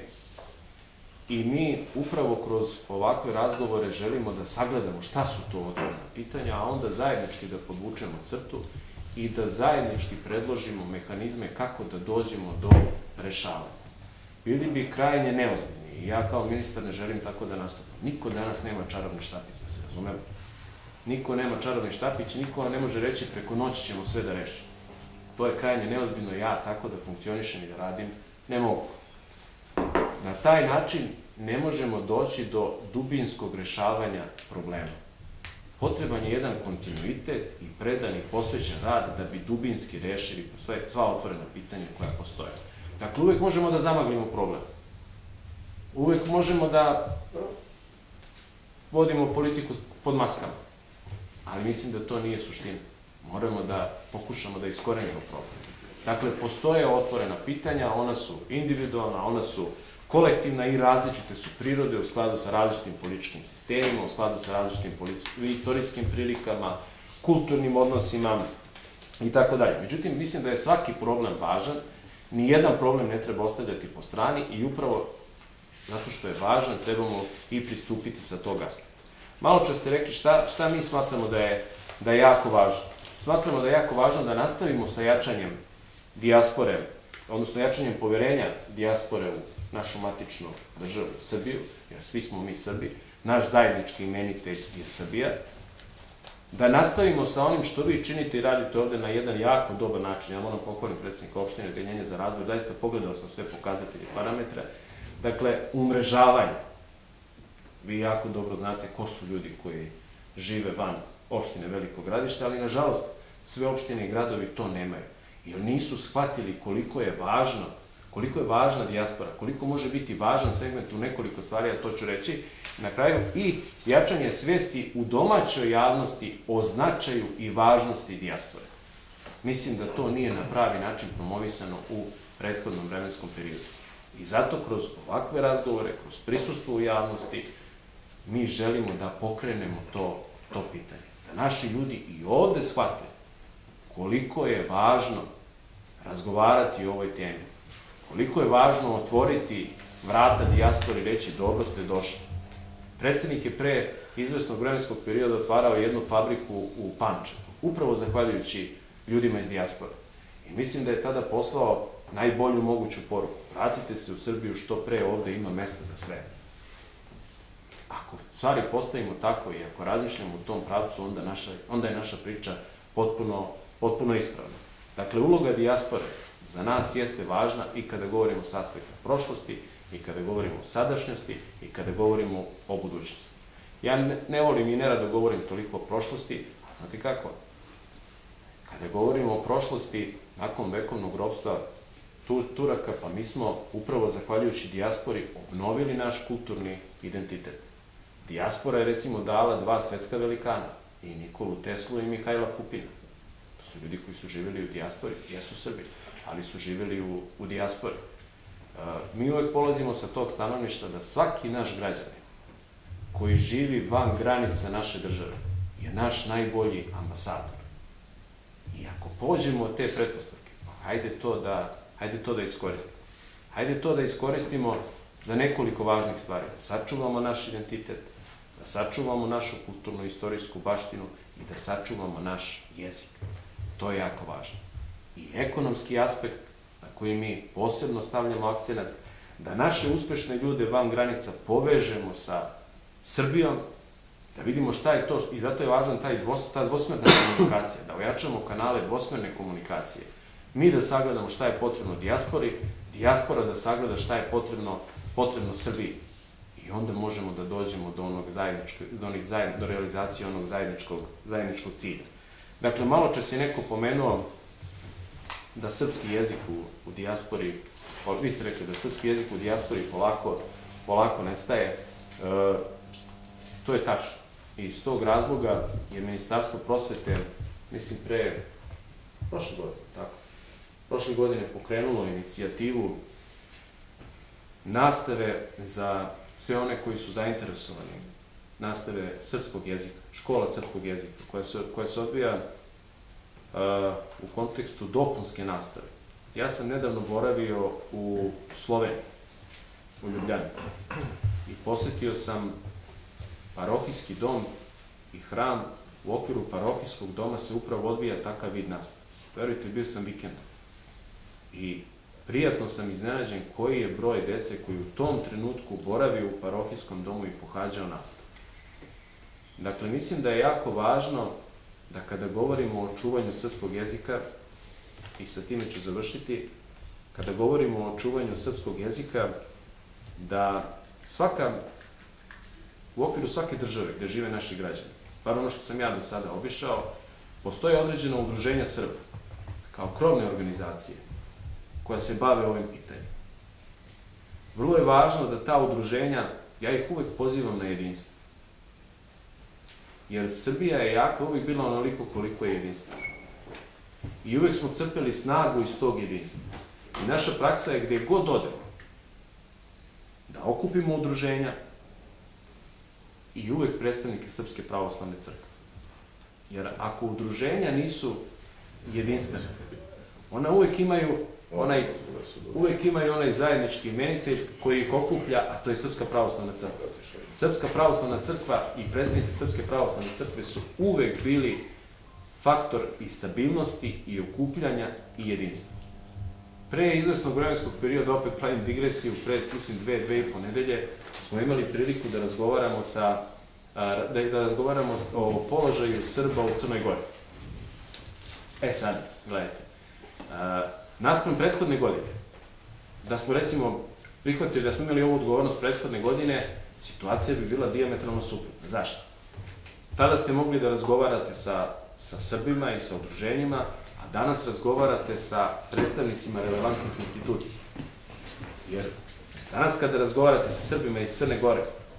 i mi upravo kroz ovakve razgovore želimo da sagledamo šta su to otvorena pitanja, a onda zajednički da podvučemo crtu i da zajednički predložimo mehanizme kako da dođemo do rešavanja. Bili bi krajnje neozbiljni i ja kao ministar ne želim tako da nastupam. Niko danas nema čarobni štapić, da se razumemo. Niko nema čarobni štapić, niko vam ne može reći preko noći ćemo sve da rešimo. To je krajnje neozbiljno, ja tako da funkcionišem i da radim ne mogu. Na taj način ne možemo doći do dubinskog rešavanja problema. Potreban je jedan kontinuitet i predan i posvećen rad da bi dubinski rešili sva otvorena pitanja koja postoje. Dakle, uvek možemo da zamaglimo problem. Uvek možemo da vodimo politiku pod maskama. Ali mislim da to nije suština. Moramo da pokušamo da iskorenimo problem. Dakle, postoje otvorena pitanja, ona su individualna, ona su kolektivna i različite su prirode u skladu sa različitim političkim sistemima, u skladu sa različitim istorijskim prilikama, kulturnim odnosima i tako dalje. Međutim, mislim da je svaki problem važan, nijedan problem ne treba ostavljati po strani i upravo zato što je važan trebamo i pristupiti sa tog aspekta. Malo čas ste rekli šta mi smatramo da je jako važno. Smatramo da je jako važno da nastavimo sa jačanjem dijaspore, odnosno jačanjem poverenja dijaspore u našu matičnu državu, Srbiju, jer svi smo mi Srbi, naš zajednički imenitelj je Srbija, da nastavimo sa onim što vi činite i radite ovde na jedan jako dobar način. Ja moram pohvaliti predsjednika opštine Odeljenje za razvoj, zaista pogledao sam sve pokazatelje parametra. Dakle, umrežavanje. Vi jako dobro znate ko su ljudi koji žive van opštine Veliko Gradište, ali nažalost sve opštine i gradovi to nemaju. Jer nisu shvatili koliko je važna dijaspora, koliko može biti važan segment u nekoliko stvari, a to ću reći na kraju, i jačanje svesti u domaćoj javnosti o značaju i važnosti dijaspore. Mislim da to nije na pravi način promovisano u prethodnom vremenskom periodu. I zato kroz ovakve razgovore, kroz prisustvo u javnosti, mi želimo da pokrenemo to pitanje. Da naši ljudi i ovde shvate koliko je važno razgovarati o ovoj temi. Koliko je važno otvoriti vrata dijaspori i reći dobro ste došli. Predsjednik je pre izvesnog vremenskog perioda otvarao jednu fabriku u Pančevu, upravo zahvaljujući ljudima iz dijaspore. I mislim da je tada poslao najbolju moguću poruku. Vratite se u Srbiju što pre, ovde ima mesta za sve. Ako stvari postavimo tako i ako razmišljamo u tom pravcu, onda je naša priča potpuno ispravna. Dakle, uloga dijaspore za nas jeste važna i kada govorimo s aspekta prošlosti, i kada govorimo o sadašnjosti, i kada govorimo o budućnosti. Ja ne volim i nerado govorim toliko o prošlosti, a znate kako? Kada govorimo o prošlosti, nakon vekovnog ropstva Turaka, pa mi smo upravo zahvaljujući dijaspori obnovili naš kulturni identitet. Dijaspora je recimo dala 2 svetska velikana, i Nikolu Teslu i Mihajla Pupina. To su ljudi koji su živjeli u dijaspori, jesu Srbi, ali su živjeli u dijaspori. Mi uvek polazimo sa tog stanovišta da svaki naš građanin koji živi van granica naše države je naš najbolji ambasador. I ako pođemo od te pretpostavke, hajde to da iskoristimo. Hajde to da iskoristimo za nekoliko važnih stvari. Da sačuvamo naš identitet, da sačuvamo našu kulturno-istorijsku baštinu i da sačuvamo naš jezik. To je jako važno. I ekonomski aspekt na koji mi posebno stavljamo akcenat, da naše uspešne ljude van granica povežemo sa Srbijom, da vidimo šta je to, i zato je važna ta dvosmerna komunikacija, da ojačamo kanale dvosmerne komunikacije. Mi da sagledamo šta je potrebno dijaspori, dijaspora da sagleda šta je potrebno Srbiji. I onda možemo da dođemo do realizacije onog zajedničkog cilja. Dakle, malo čas je neko pomenuo da srpski jezik u dijaspori, vi ste rekli da srpski jezik u dijaspori polako nestaje. To je tačno. I iz tog razloga je Ministarstvo prosvete, mislim prošle godine pokrenulo inicijativu nastave za sve one koji su zainteresovani, nastave srpskog jezika, škola srpskog jezika, koja se odvija u kontekstu dopunske nastave. Ja sam nedavno boravio u Sloveniji, u Ljubljani, i posetio sam parohijski dom i hram. U okviru parohijskog doma se upravo odvija takav vid nastave. Verujte, bio sam vikendom i prijatno sam iznenađen koji je broj dece koji u tom trenutku boravi u parohijskom domu i pohađao nastavu. Dakle, mislim da je jako važno da kada govorimo o čuvanju srpskog jezika, i sa time ću završiti, kada govorimo o čuvanju srpskog jezika, da u okviru svake države gde žive naši građani, bar ono što sam ja do sada obišao, postoje određena udruženja Srba, kao krovne organizacije, koja se bave ovim pitanjem. Vrlo je važno da ta udruženja, ja ih uvek pozivam na jedinstvo. Jer Srbija je jaka uvek bila onoliko koliko je jedinstvena. I uvek smo crpeli snagu iz tog jedinstva. I naša praksa je gde god odemo, da okupimo udruženja i uvek predstavnike Srpske pravoslavne crkve. Jer ako udruženja nisu jedinstvene, ona uvek imaju onaj zajednički imenitelj koji ih okuplja, a to je Srpska pravoslavna crkva. Srpska pravoslavna crkva i predstavnici Srpske pravoslavne crkve su uvek bili faktor i stabilnosti i okupljanja i jedinstva. Pre izvesnog vremenskog perioda, opet pravim digresiju, pre, mislim, 2,5 nedelje, smo imali priliku da razgovaramo o položaju Srba u Crnoj Gori. Sad, gledajte, naspram prethodne godine, da smo, recimo, prihvatili da smo imali ovu odgovornost prethodne godine, situacija bi bila dijametralno suprotna. Zašto? Tada ste mogli da razgovarate sa Srbima i sa udruženjima, a danas razgovarate sa predstavnicima relevantnih institucija. Jer danas kada razgovarate sa Srbima iz Crne Gore,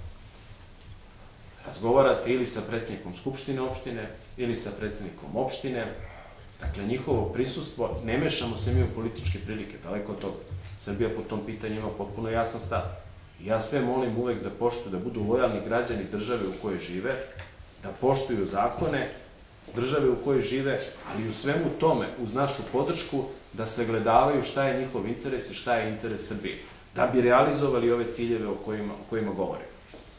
razgovarate ili sa predsjednikom Skupštine opštine, ili sa predsjednikom opštine. Dakle, njihovo prisustvo, ne mešamo se mi u političke prilike, daleko od toga. Srbija po tom pitanju ima potpuno jasan stav. Ja sve molim uvek da poštuju, da budu lojalni građani države u kojoj žive, da poštuju zakone države u kojoj žive, ali u svemu tome, uz našu podršku, da sagledavaju šta je njihov interes i šta je interes Srbije, da bi realizovali ove ciljeve o kojima govorimo.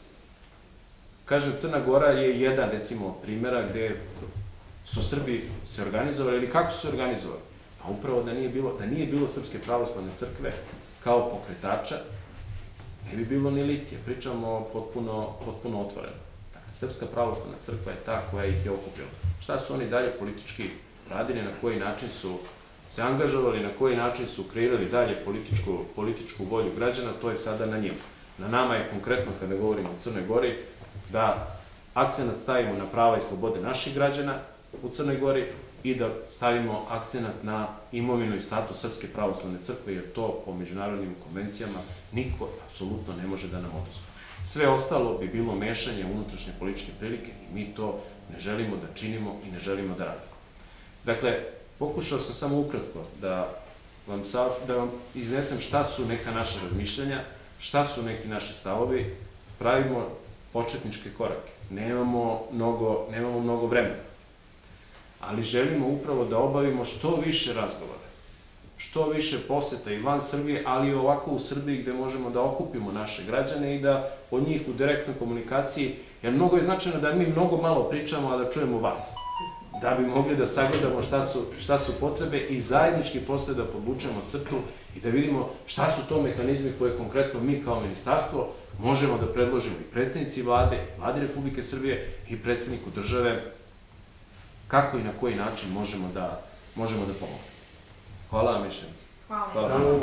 Kažem, Crna Gora je jedan, recimo, primjera gde su Srbi se organizovali, ili kako su se organizovali? Pa upravo da nije bilo Srpske pravoslavne crkve kao pokretača, ne bi bilo ni litije. Pričamo potpuno otvoreno. Dakle, Srpska pravoslavna crkva je ta koja ih je okupila. Šta su oni dalje politički radili, na koji način su se angažovali, na koji način su kreirali dalje političku volju građana, to je sada na njima. Na nama je konkretno, kada govorimo o Crnoj Gori, da akcenat stavimo na prava i slobode naših građana u Crnoj Gori i da stavimo akcenat na imovinu i status Srpske pravoslavne crkve, jer to po međunarodnim konvencijama niko apsolutno ne može da nam oduzme. Sve ostalo bi bilo mešanje u unutrašnje političke prilike i mi to ne želimo da činimo i ne želimo da radimo. Dakle, pokušao sam samo ukratko da vam iznesem šta su neka naša razmišljanja, šta su neki naši stavovi, pravimo početničke korake. Nemamo mnogo vremena, ali želimo upravo da obavimo što više razgovora, što više poseta i van Srbije, ali i ovako u Srbiji gde možemo da okupimo naše građane i da od njih u direktnoj komunikaciji, jer mnogo je značajno da mi mnogo malo pričamo, a da čujemo vas, da bi mogli da sagledamo šta su potrebe i zajednički posle da podvučemo crtu i da vidimo šta su to mehanizmi koje konkretno mi kao ministarstvo možemo da predložimo i predsjednici vlade, Vladi Republike Srbije i predsjedniku države, kako i na koji način možemo da pomognemo. Hvala vam još jednom. Hvala vam.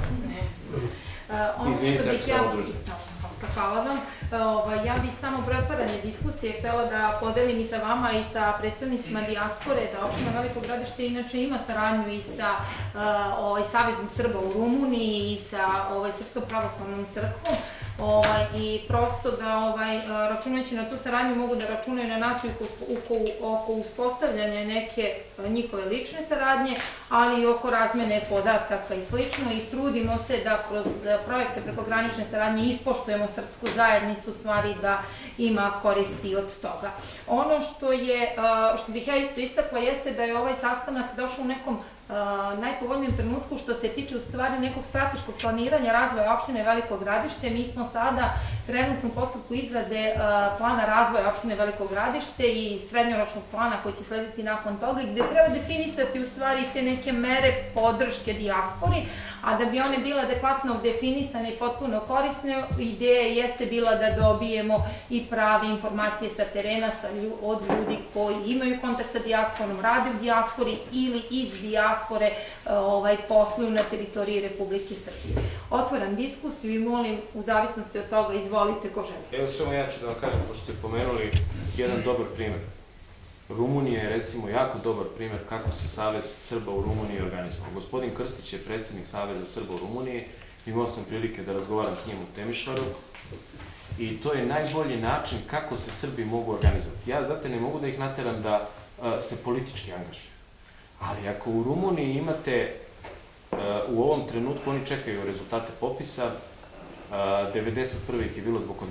Izvinite ako sam odužen. Hvala vam. Ja bih samo pre otvaranje diskusije htela da podelim i sa vama i sa predstavnicima dijaspore, da opština Veliko Gradište inače ima saradnju i sa Savezom Srba u Rumuniji i sa Srpskom pravoslavnom crkvom. I prosto da računajući na tu saradnju mogu da računaju na nas oko uspostavljanja neke njihove lične saradnje, ali i oko razmene podataka i slično, i trudimo se da kroz projekte prekogranične saradnje ispoštujemo srpsku zajednicu, stvari da ima koristi od toga. Ono što bih ja isto istakla jeste da je ovaj sastanak došao u nekom najpovoljnijem trenutku što se tiče u stvari nekog strateškog planiranja razvoja opštine Veliko Gradište. Mi smo sada trenutno u postupku izrade plana razvoja opštine Veliko Gradište i srednjoročnog plana koji će slediti nakon toga, gde treba definisati u stvari te neke mere podrške dijaspori, a da bi one bile adekvatno definisane i potpuno korisne, ideja jeste bila da dobijemo i prave informacije sa terena od ljudi koji imaju kontakt sa dijasporom, rade u dijaspori ili iz dijaspore posluju na teritoriji Republike Srbije. Otvaram diskusiju i molim, u zavisnosti od toga, izvolite ko želi. Evo samo ja ću da vam kažem, pošto ste pomenuli jedan dobar primer. Rumunija je recimo jako dobar primer kako se Savez Srba u Rumuniji organizuje. Gospodin Krstić je predsjednik Saveza Srba u Rumuniji, imao sam prilike da razgovaram s njim u Temišvaru i to je najbolji način kako se Srbi mogu organizovati. Ja zato ne mogu da ih nateram da se politički angažuju, Ali ako u Rumuniji imate, u ovom trenutku oni čekaju rezultate popisa, 91. je bilo oko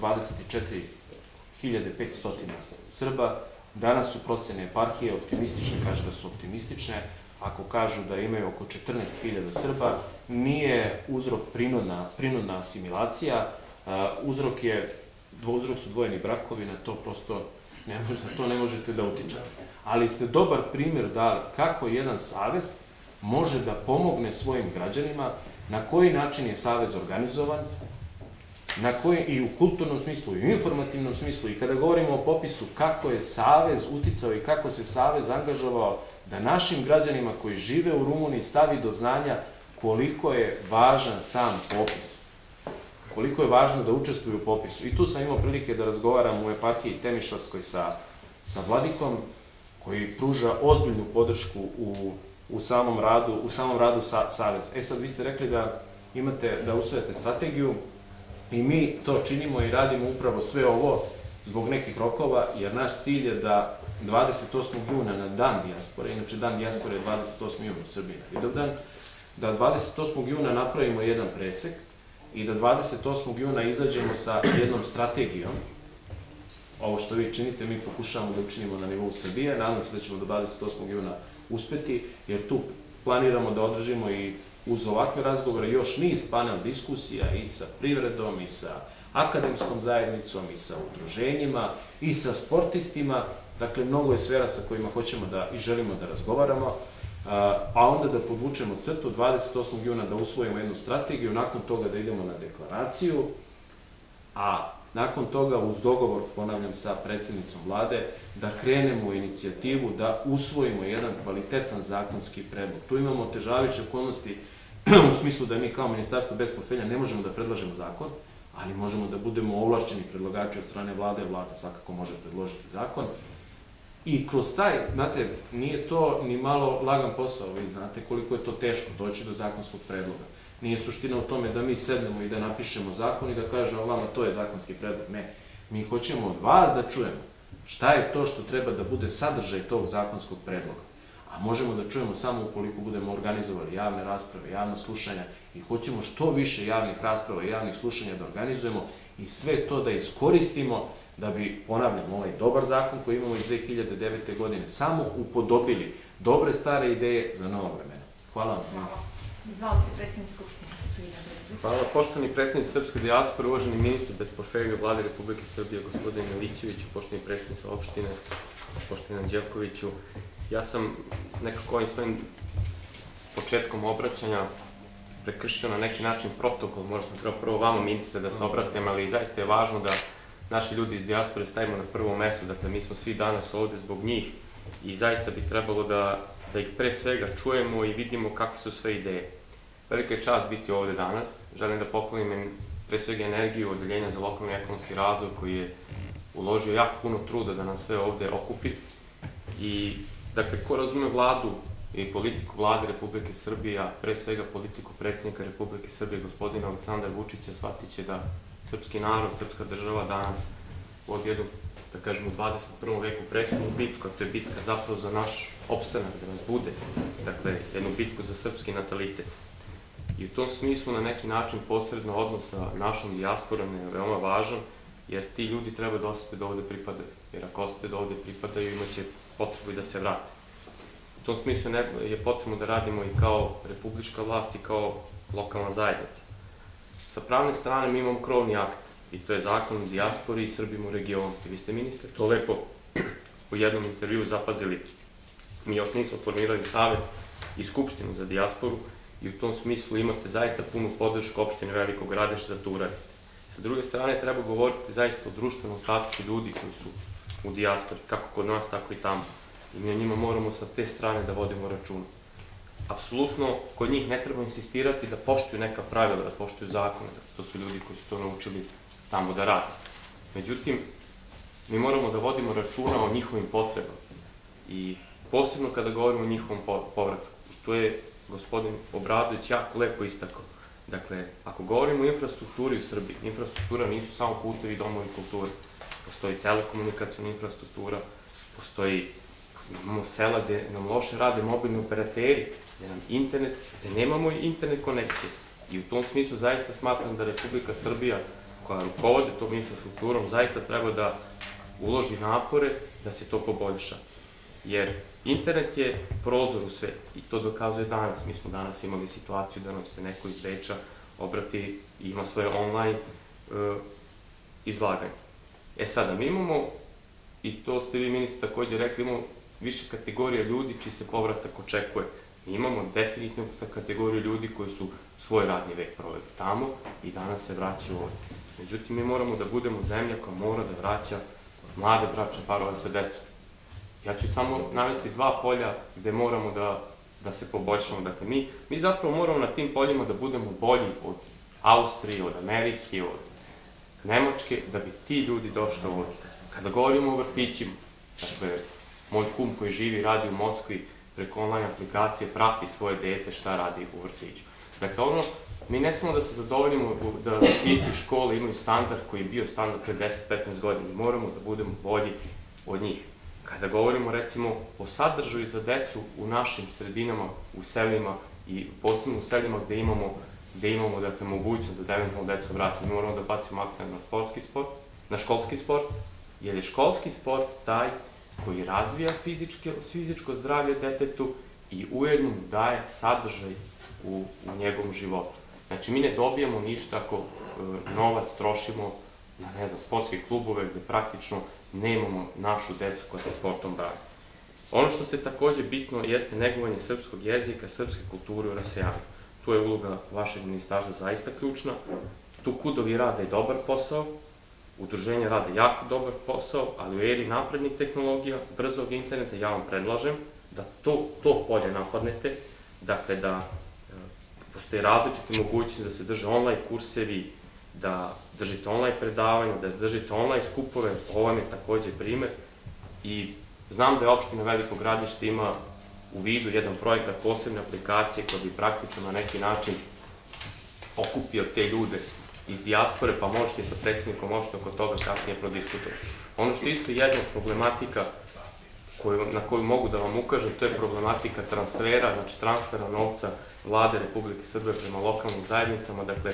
24.500 Srba, danas su procene eparhije optimistične, kaže da su optimistične, ako kažu da imaju oko 14.000 Srba, nije uzrok prinudna asimilacija, uzrok su dvojeni brakovi, na to prosto ne možete da utičete. Ali ste dobar primjer dali kako jedan savez može da pomogne svojim građanima, na koji način je savez organizovan, i u kulturnom smislu, i u informativnom smislu, i kada govorimo o popisu, kako je savez uticao i kako se savez angažovao da našim građanima koji žive u Rumuniji stavi do znanja koliko je važan sam popis, koliko je važno da učestvuju u popisu. I tu sam imao prilike da razgovaram u eparhiji Temišvarskoj sa vladikom, koji pruža ozbiljnu podršku u samom radu saveza. Sad, vi ste rekli da usvojate strategiju, i mi to činimo i radimo upravo sve ovo zbog nekih rokova, jer naš cilj je da 28. juna na Dan dijaspore, inače Dan dijaspore je 28. juna u Srbiji na Vidovdan, da 28. juna napravimo jedan presek i da 28. juna izađemo sa jednom strategijom. Ovo što vi činite, mi pokušavamo da učinimo na nivou Srbije, nadam se da ćemo do 28. juna uspeti, jer tu planiramo da održimo i uz ovakve razgovore još niz panel diskusija i sa privredom, i sa akademskom zajednicom, i sa udruženjima, i sa sportistima. Dakle, mnogo je sfera sa kojima hoćemo i želimo da razgovaramo, a onda da podvučemo crtu 28. juna da usvojimo jednu strategiju, nakon toga da idemo na deklaraciju, a nakon toga uz dogovor, ponavljam, sa predsjednicom vlade, da krenemo u inicijativu da usvojimo jedan kvalitetan zakonski predlog. Tu imamo otežavajuće okolnosti u smislu da mi kao ministarstvo bez portfelja ne možemo da predlažemo zakon, ali možemo da budemo ovlašćeni predlagači od strane vlade, vlada svakako može predložiti zakon. I kroz taj, znate, nije to ni malo lagan posao, vi znate koliko je to teško doći do zakonskog predloga. Nije suština u tome da mi sednemo i da napišemo zakon i da kažemo vama to je zakonski predlog. Ne, mi hoćemo od vas da čujemo šta je to što treba da bude sadržaj tog zakonskog predloga. A možemo da čujemo samo ukoliko budemo organizovali javne rasprave, javna slušanja i hoćemo što više javnih rasprava i javnih slušanja da organizujemo i sve to da iskoristimo da bi, ponavljam, ovaj dobar zakon koji imamo iz 2009. godine samo upodobili dobre stare ideje za nova vremena. Hvala vam. Izvolite, predsjednik Skupštine. Hvala. Poštovani predsjednici srpske dijaspore, uvaženi ministri bez portfelja Vlade Republike Srbije, gospodine Milićeviću, poštovani predsjednici opštine, poštovani Anđelkoviću, ja sam nekako ovim svojim početkom obraćanja prekršio na neki način protokol, možda sam trebao prvo vama, ministre, da se obratim, ali zaista je važno da naši ljudi iz dijaspore stavimo na prvo mesto, dakle mi smo svi danas ovde zbog njih i zaista bi trebalo da ih pre svega čujemo i vidimo kakve su sve ideje. Velika je čast biti ovde danas, želim da poklonim pre svega energiju Odeljenja za lokalni i ekonomski razvoj koji je uložio jako puno truda da nas sve ovde okupi i dakle ko razume vladu i politiku vlade Republike Srbije, a pre svega politiku predsjednika Republike Srbije gospodina Aleksandra Vučića, shvatit će da srpski narod, srpska država danas vodi jednu, da kažemo, u 21. veku presudnu bitku, a to je bitka zapravo za naš opstanak, da nas bude, dakle, jednu bitku za srpski natalitet. I u tom smislu, na neki način, posredno odnos sa našom dijasporom je veoma važan, jer ti ljudi treba da osete da ovde pripadaju, jer ako osete da ovde pripadaju, imaće potrebu i da se vrate. U tom smislu je potrebno da radimo i kao republička vlast i kao lokalna zajednica. Sa pravne strane mi imamo krovni akt, i to je Zakon o dijaspori i Srbima u regionu. I vi ste, ministre, to lepo u jednom intervjuu zapazili. Mi još nismo formirali savet i skupštinu za dijasporu i u tom smislu imate zaista punu podršku opštine Velikog Gradišta da to uradite. Sa druge strane, treba govoriti zaista o društvenom statusu ljudi koji su u dijaspori, kako kod nas, tako i tamo. I mi o njima moramo sa te strane da vodimo računa. Apsolutno, kod njih ne treba insistirati da poštuju neka pravila, da poštuju zakone, to su ljudi koji su to naučili tamo da rade. Međutim, mi moramo da vodimo računa o njihovim potrebama i posebno kada govorimo o njihovom povratku. I tu je gospodin Obradović jako lepo istakao. Dakle, ako govorimo o infrastrukturi u Srbiji, infrastruktura nisu samo putevi i domovi kulture. Postoji telekomunikacijona infrastruktura, postoji Imamo sela gde nam loše rade mobilni operateri, gde nemamo internet konekcije. I u tom smislu zaista smatram da Republika Srbija, koja rukovode tom infrastrukturom, zaista treba da uloži napore da se to poboljša. Jer internet je prozor u svet i to dokazuje danas. Mi smo danas imali situaciju da nam se neko iz Beča obrati i ima svoje online izlaganje. Sada, mi imamo, i to ste vi ministar takođe rekli, imamo više kategorija ljudi čiji se povratak očekuje. Mi imamo definitivno kategoriju ljudi koji su svoj radni vek proveli tamo i danas se vraćaju ovdje. Međutim, mi moramo da budemo zemlja koja mora da vraća mlade bračne parove sa decom. Ja ću samo navesti 2 polja gde moramo da se poboljšamo. Dakle, mi zapravo moramo na tim poljima da budemo bolji od Austrije, od Amerike, od Nemačke, da bi ti ljudi došli ovdje. Kada govorimo o vrtićima, dakle, moj kum koji živi i radi u Moskvi, preko online aplikacije prati svoje dete šta radi u vrtiću. Dakle, mi ne smemo da se zadovoljimo da vrtići i škole imaju standard koji je bio standard pre 10-15 godina. Mi moramo da budemo bolji od njih. Kada govorimo, recimo, o sadržaju za decu u našim sredinama, u selima i posebno u selima gde imamo dakle, mogućnost da eventualno decu vrati, mi moramo da bacimo akcent na sportski sport, na školski sport, jer je školski sport taj koji razvija fizičko zdravlje detetu i ujedno mu daje sadržaj u njegovom životu. Znači, mi ne dobijamo ništa ako novac trošimo na, ne znam, sportske klubove gde praktično nemamo našu decu koja se sportom bavi. Ono što se takođe bitno jeste negovanje srpskog jezika, srpske kulture u rasejanju. Tu je uloga vašeg ministarstva zaista ključna. Tu KUD-ovi rade dobar posao, udruženja rade jako dobar posao, ali u eri naprednih tehnologija, brzog interneta, ja vam predlažem da to polje napadnete, dakle da postoje različite mogućnosti da se drže online kursevi, da držite online predavanja, da držite online skupove, ovo vam je takođe primer. I znam da je opština Veliko Gradište ima u vidu jedan projekat posebne aplikacije koja bi praktično na neki način okupio te ljude iz dijaspore, pa možete sa predsjednikom opštine oko toga kasnije prodiskutovati. Ono što je isto jedna problematika na koju mogu da vam ukažem, to je problematika transfera, znači transfera novca Vlade Republike Srbije prema lokalnim zajednicama. Dakle,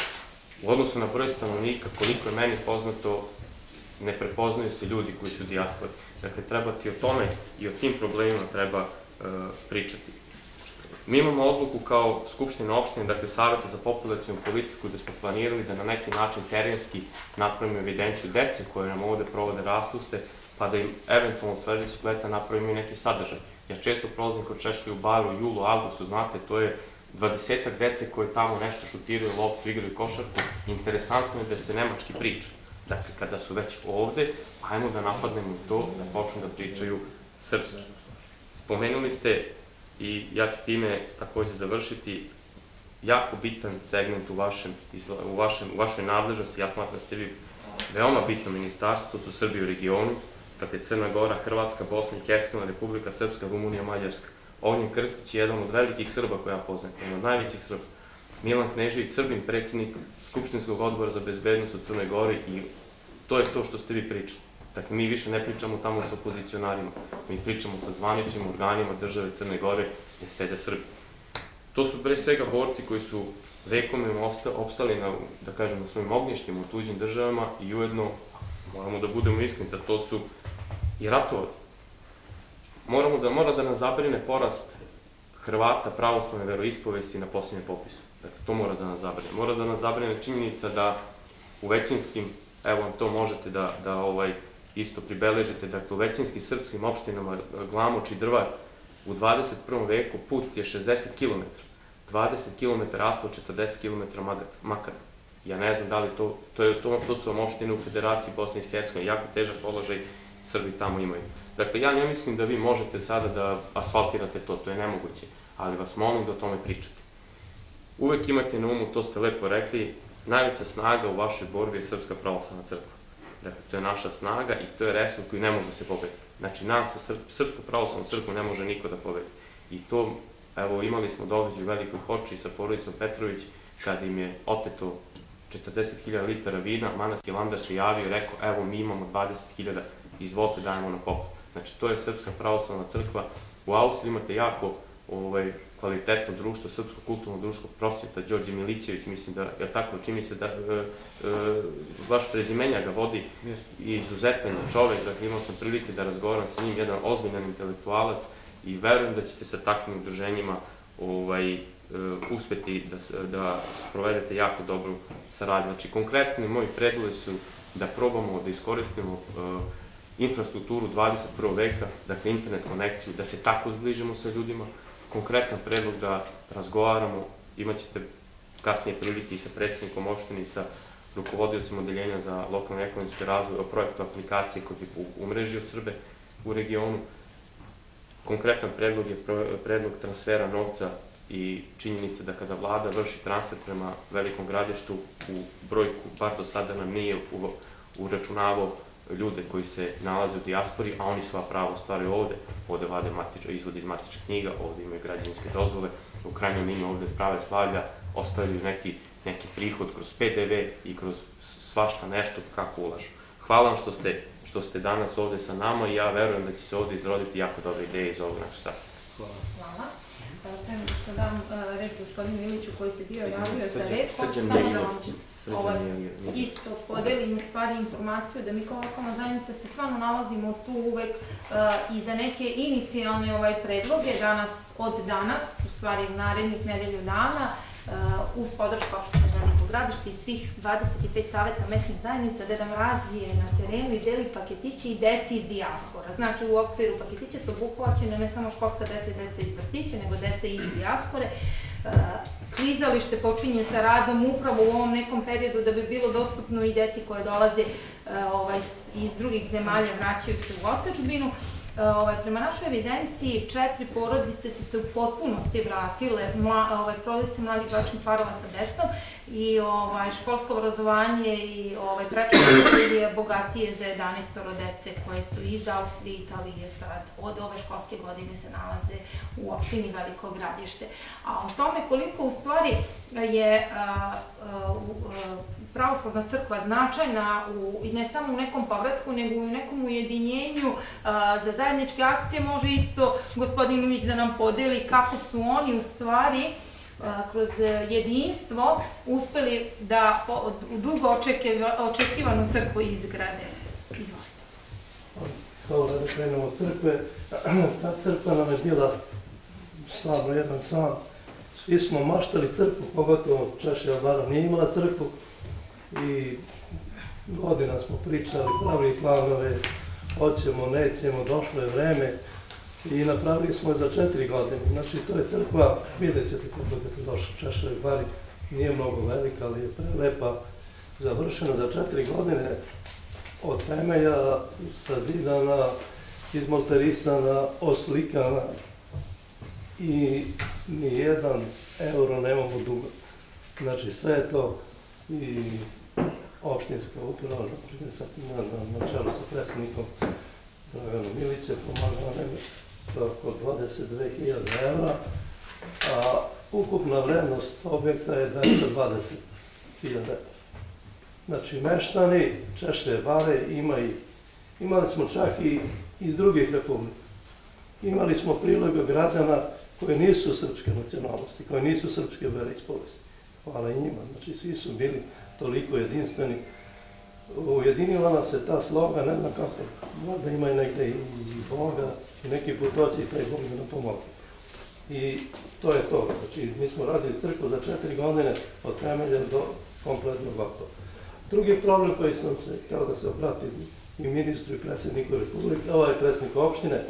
u odnosu na broj stanovnika, koliko je meni poznato, ne prepoznaju se ljudi koji su u dijaspori. Dakle, treba ti o tome i o tim problemima treba pričati. Mi imamo odluku kao Skupština opštine, dakle Saveta za populacionu politiku, da smo planirali da na neki način terenski napravimo evidenciju dece koje nam ovde provode raspuste, pa da im eventualno sledećeg leta napravimo i neki sadržaj. Ja često prolazim kod Češlje u baru u julu, avgustu, znate, to je 20-ak dece koje tamo nešto šutiraju, loptu, igraju košarku. Interesantno je da se nemački priča. Dakle, kada su već ovde, ajmo da napadnemo to, da počnu da pričaju srpski. Spomenuli ste, i ja ću time takođe završiti, jako bitan segment u vašoj nadležnosti. Ja smatram da ste vi veoma bitno ministarstvo, to su Srbi u regionu, dakle Crna Gora, Hrvatska, Bosna i Hercegovina, Republika Srpska, Rumunija, Mađarska. Ognjen Krstić je jedan od velikih Srba koja ja poznam, jedan od najvećih Srba. Milan Knežević, Srbin, predsjednik Skupštinskog odbora za bezbednost u Crnoj Gori, i to je to što ste vi pričali. Dakle, mi više ne pričamo tamo sa opozicionarima, mi pričamo sa zvaničnim organima države Crne Gore gde sede Srbi. To su pre svega borci koji su vekovima opstali da kažem, na svojim ognjištima u tuđim državama i ujedno, moramo da budemo iskreni, za to su i ratovali. Mora da nas zabrine porast Hrvata pravoslavne veroispovesti na posljednjem popisu. Dakle, to mora da nas zabrine. Mora da nas zabrine činjenica da u većinskim, evo to možete da isto pribeležite, dakle u većinskim srpskim opštinama Glamoč i Drvar u 21. veku put je 60 km. 20 km asfalt, 40 km makar. Ja ne znam da li to su vam opštine u Federaciji Bosne i Hercegovine, jako težak položaj Srbi tamo imaju. Dakle, ja ne mislim da vi možete sada da asfaltirate to je nemoguće, ali vas molim da o tome pričate. Uvek imajte na umu, to ste lepo rekli, najveća snaga u vašoj borbi je Srpska pravoslavna crkva. Dakle, to je naša snaga i to je resurs koji ne može da se pobedi. Znači, nas sa Srpskom pravoslavnom crkvom ne može niko da pobedi. I to, evo, imali smo događaj u Velikoj Hoči sa porodicom Petrović, kada im je oteto 40.000 litara vina, manastir Landar se javio i rekao, evo, mi imamo 20.000, izvolite, dajemo na poklon. Znači, to je Srpska pravoslavna crkva. U Austriji imate jako kvalitetno društvo, Srpsko kulturno društvo prosvjeta, Đorđe Milićević, mislim da, je tako, čini se da vaš prezimenja ga vodi i izuzetan čovek, dakle imao sam prilike da razgovaram sa njim, jedan ozbiljan intelektualac i verujem da ćete sa takvim udruženjima uspeti da sprovedete jako dobru saradnju. Znači, konkretni moji predlozi su da probamo da iskoristimo infrastrukturu 21. veka, dakle internet konekciju, da se tako zbližimo sa ljudima, konkretan predlog da razgovaramo, imat ćete kasnije prilike i sa predsjednikom opštine i sa rukovodiocima odeljenja za lokalni ekonomski razvoj o projektu aplikacije koji bi umrežio Srbe u regionu. Konkretan predlog je predlog transfera novca i činjenica da kada vlada vrši transfer prema Velikom Gradištu u brojku, bar do sada nam nije uračunavao ljude koji se nalaze u dijaspori, a oni sva prava ostvaruju ovde. Ovde vade izvode iz matičnih knjiga, ovde imaju građevinske dozvole, u krajnjoj liniji ovde prave slavlja, ostavljaju neki prihod kroz PDV i kroz svašta nešto kako ulažu. Hvala vam što ste danas ovde sa nama i ja verujem da će se ovde izroditi jako dobre ideje iz ovog našeg sastanka. Hvala. Prema što dam reč gospodinu Iliću koji se bio javio za reč, hoću samo da vam isto podelim u stvari informaciju da mi kao lokalna zajednica se stvarno nalazimo tu uvek i za neke inicijalne predloge od danas, u stvari narednih nedelju dana, uz podršku opštine Veliko Gradište i svih 25 saveta mesnih zajednica, da nam razvije na terenu i deli paketiće i deci iz dijaspora. Znači, u okviru paketića su obuhvaćene ne samo školska deca i deca iz vrtića, nego deca iz dijaspore. Klizalište počinje sa radom upravo u ovom nekom periodu da bi bilo dostupno i deci koje dolaze iz drugih zemalja, vraćaju se u otadžbinu. Prema našoj evidenciji 4 porodice su se u potpunosti vratile, porodice mladih bračnih parova sa decom i školsko obrazovanje i predškolsko je bogatije za 11 dece koje su iz Austrije i Italije sad od ove školske godine se nalaze u opštini Veliko Gradište. A o tome koliko u stvari je pravoslavna crkva značajna ne samo u nekom povratku, nego i u nekom ujedinjenju za zajedničke akcije, može isto gospodin Ilić da nam podeli kako su oni u stvari kroz jedinstvo uspeli da dugo očekivanu crkvu izgrade. Izvolite. Hvala da krenemo od crkve. Ta crkva nam je bila stvarno jedan san. Svi smo maštali crkvu, pogotovo Češlja Vara nije imala crkvu i godina smo pričali, pravili planove, hoćemo, nećemo, došlo je vreme i napravili smo je za 4 godine. Znači, to je crkva, vidjet ćete kako budete došli u Češljoj Vari, nije mnogo velika, ali je prelepa, završena za 4 godine, od temelja, sazidana, izmonterisana, oslikana i nijedan euro nemamo duga. Znači, sve je to i opštinska uprava, na čelu sa predsjednikom Draganom Milićem, pomagala nam oko 22.000 evra, a ukupna vrednost objekta je 220.000 evra. Znači, meštani Češlje Bare imali smo čak i iz drugih republika. Imali smo priloga građana koji nisu srpske nacionalnosti, koji nisu srpske veroispovesti. Hvala i njima. Znači, svi su bili toliko jedinstveni. Ujedinila nas se ta sloga, ne znam kako, možda ima i negde i Boga, i neki putoci i taj Bog da nam pomogu. I to je to. Znači, mi smo radili crkvu za 4 godine od temelja do kompletnog gotova. Drugi problem koji sam se htio da se obratim i ministru i predsjedniku Republike, ovo je predsjednik opštine,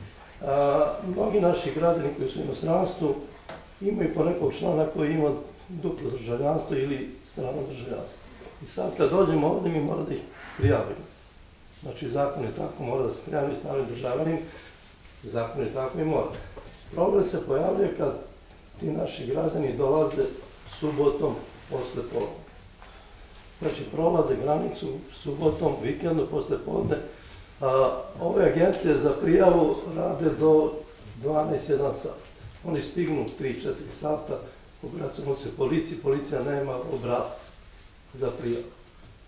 mnogi naši građani koji su u inostranstvu imaju po nekog člana koji ima duplo državljanstvo ili strano državljanstvo. I sad kad dođemo ovdje mi moramo da ih prijavimo. Znači zakon je tako, mora da se prijavi stranim državljanin, zakon je tako i mora. Problem se pojavljuje kad ti naši građani dolaze subotom posle podne. Znači prolaze granicu subotom, vikendom, posle podne, a ove agencije za prijavu rade do 12-1 sat. Oni stignu 3-4 sata, obraćamo se policiji, policija nema obrasca za prijavu.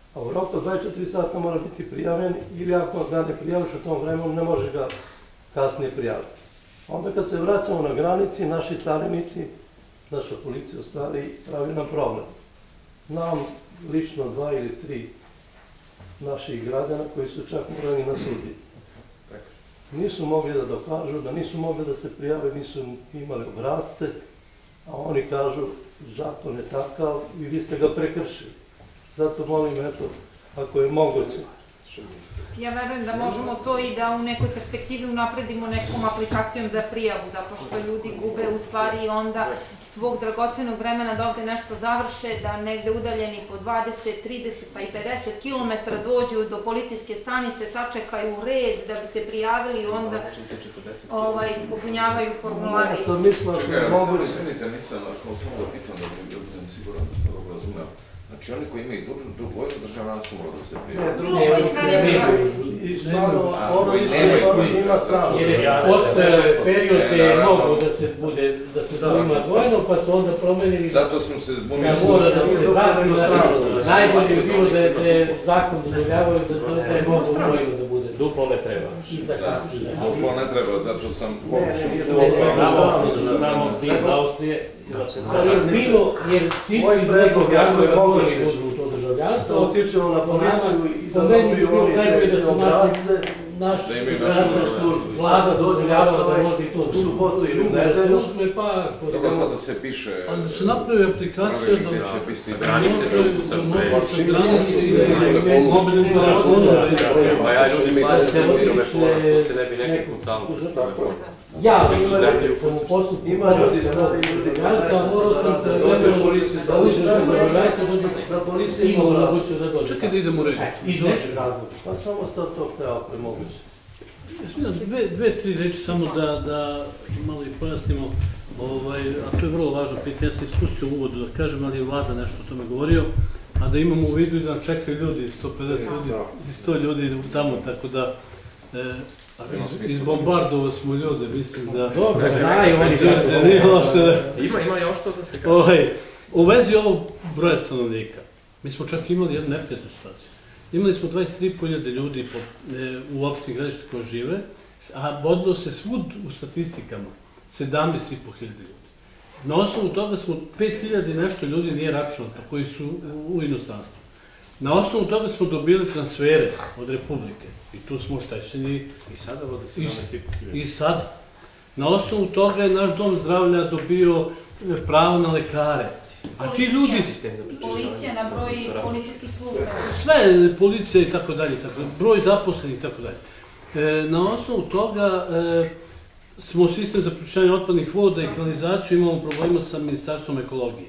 A u roku 24 sata mora biti prijavljen ili ako ga ne prijaviš u tom vremenu, ne može ga kasnije prijaviti. Onda kad se vraćamo na granici, naši carinici, naša policija u stvari pravi nam problem. Nam lično 2 ili 3 naših građana koji su čak morali na sudi. Nisu mogli da dokažu, da nisu mogli da se prijave, nisu imali obrazce, a oni kažu zakon je takav i vi ste ga prekršili. Zato molim, eto, ako je moguće. Ja verujem da možemo to i da u nekoj perspektivi unapredimo nekom aplikacijom za prijavu, zato što ljudi gube u stvari onda svog dragocenog vremena da ovde nešto završe, da negde udaljeni po 20, 30 pa i 50 km dođu do policijske stanice, sačekaju red da bi se prijavili i onda popunjavaju formulari. Ja sam mislila što je moguće. Izvinite, nisam samo da pitam da bi budem siguran da sam dobro razumeo. Znači oni koji imaju dvojno državljanstvo mora da se prijavaju. Bilo koji strane države. I stvarno, ono ima strano. Postoje period gde je mogu da se zanima dvojno, pa su onda promenili zato sam se zbunio. Da mora da se vrati na najbolje bi bilo da je zakon dozvoljavaju da je mogu dvojno da bude. Duplo ne treba. Duplo ne treba, zato sam samo ti iz Austrije. Bilo, jer svi su iz nekog razloga koji uzmu to državljanstvo. Otičemo na policiju i da dobiju naši vlada dozvoljavala da može i to subotu ili u nedelju. Dobro sad da se piše... Da se napravi aplikacija da će granice se upucaš preći. Mobilnim telefonom. Pa ja ljudi mi da se vidome poraz, to se ne bi neki kucalo u telefonu. Ja, sam u postupku ima ljudi stvari ljudi. Ja sam morao sam se da uđem da policija ima moguću da dođe. Čekaj da idemo u redu. Iz našeg razloga. Pa samo to treba premogući. Dve, tri reči samo da malo i pojasnimo, a to je vrlo važno pitanje. Ja sam ispustio u uvodu da kažem, ali je vlada nešto o tome govorio, a da imamo u vidu i da nas čekaju ljudi, 150 ljudi i 100 ljudi tamo, tako da izbombardovali smo ljude, mislim da... Dobro, znaju oni Ima još to da se kaže. U vezi ovog broja stanovnika, mi smo čak imali jednu neprijatnu situaciju. Imali smo 23.000 ljudi u opštini Gradište koji žive, a vodilo se svud u statistikama 17.500 ljudi. Na osnovu toga smo 5.000 i nešto ljudi nije računato koji su u inostranstvu. Na osnovu toga smo dobili transfere od Republike i tu smo oštećeni i sada vode 17.500. I sad. Na osnovu toga je naš dom zdravlja dobio pravo na lekare. A ti ljudi... Policija na broj policijskih služba. Sve, policija i tako dalje, broj zaposlenih i tako dalje. Na osnovu toga smo sistem za pročišćavanje otpadnih voda i kanalizaciju imamo problema sa Ministarstvom ekologije.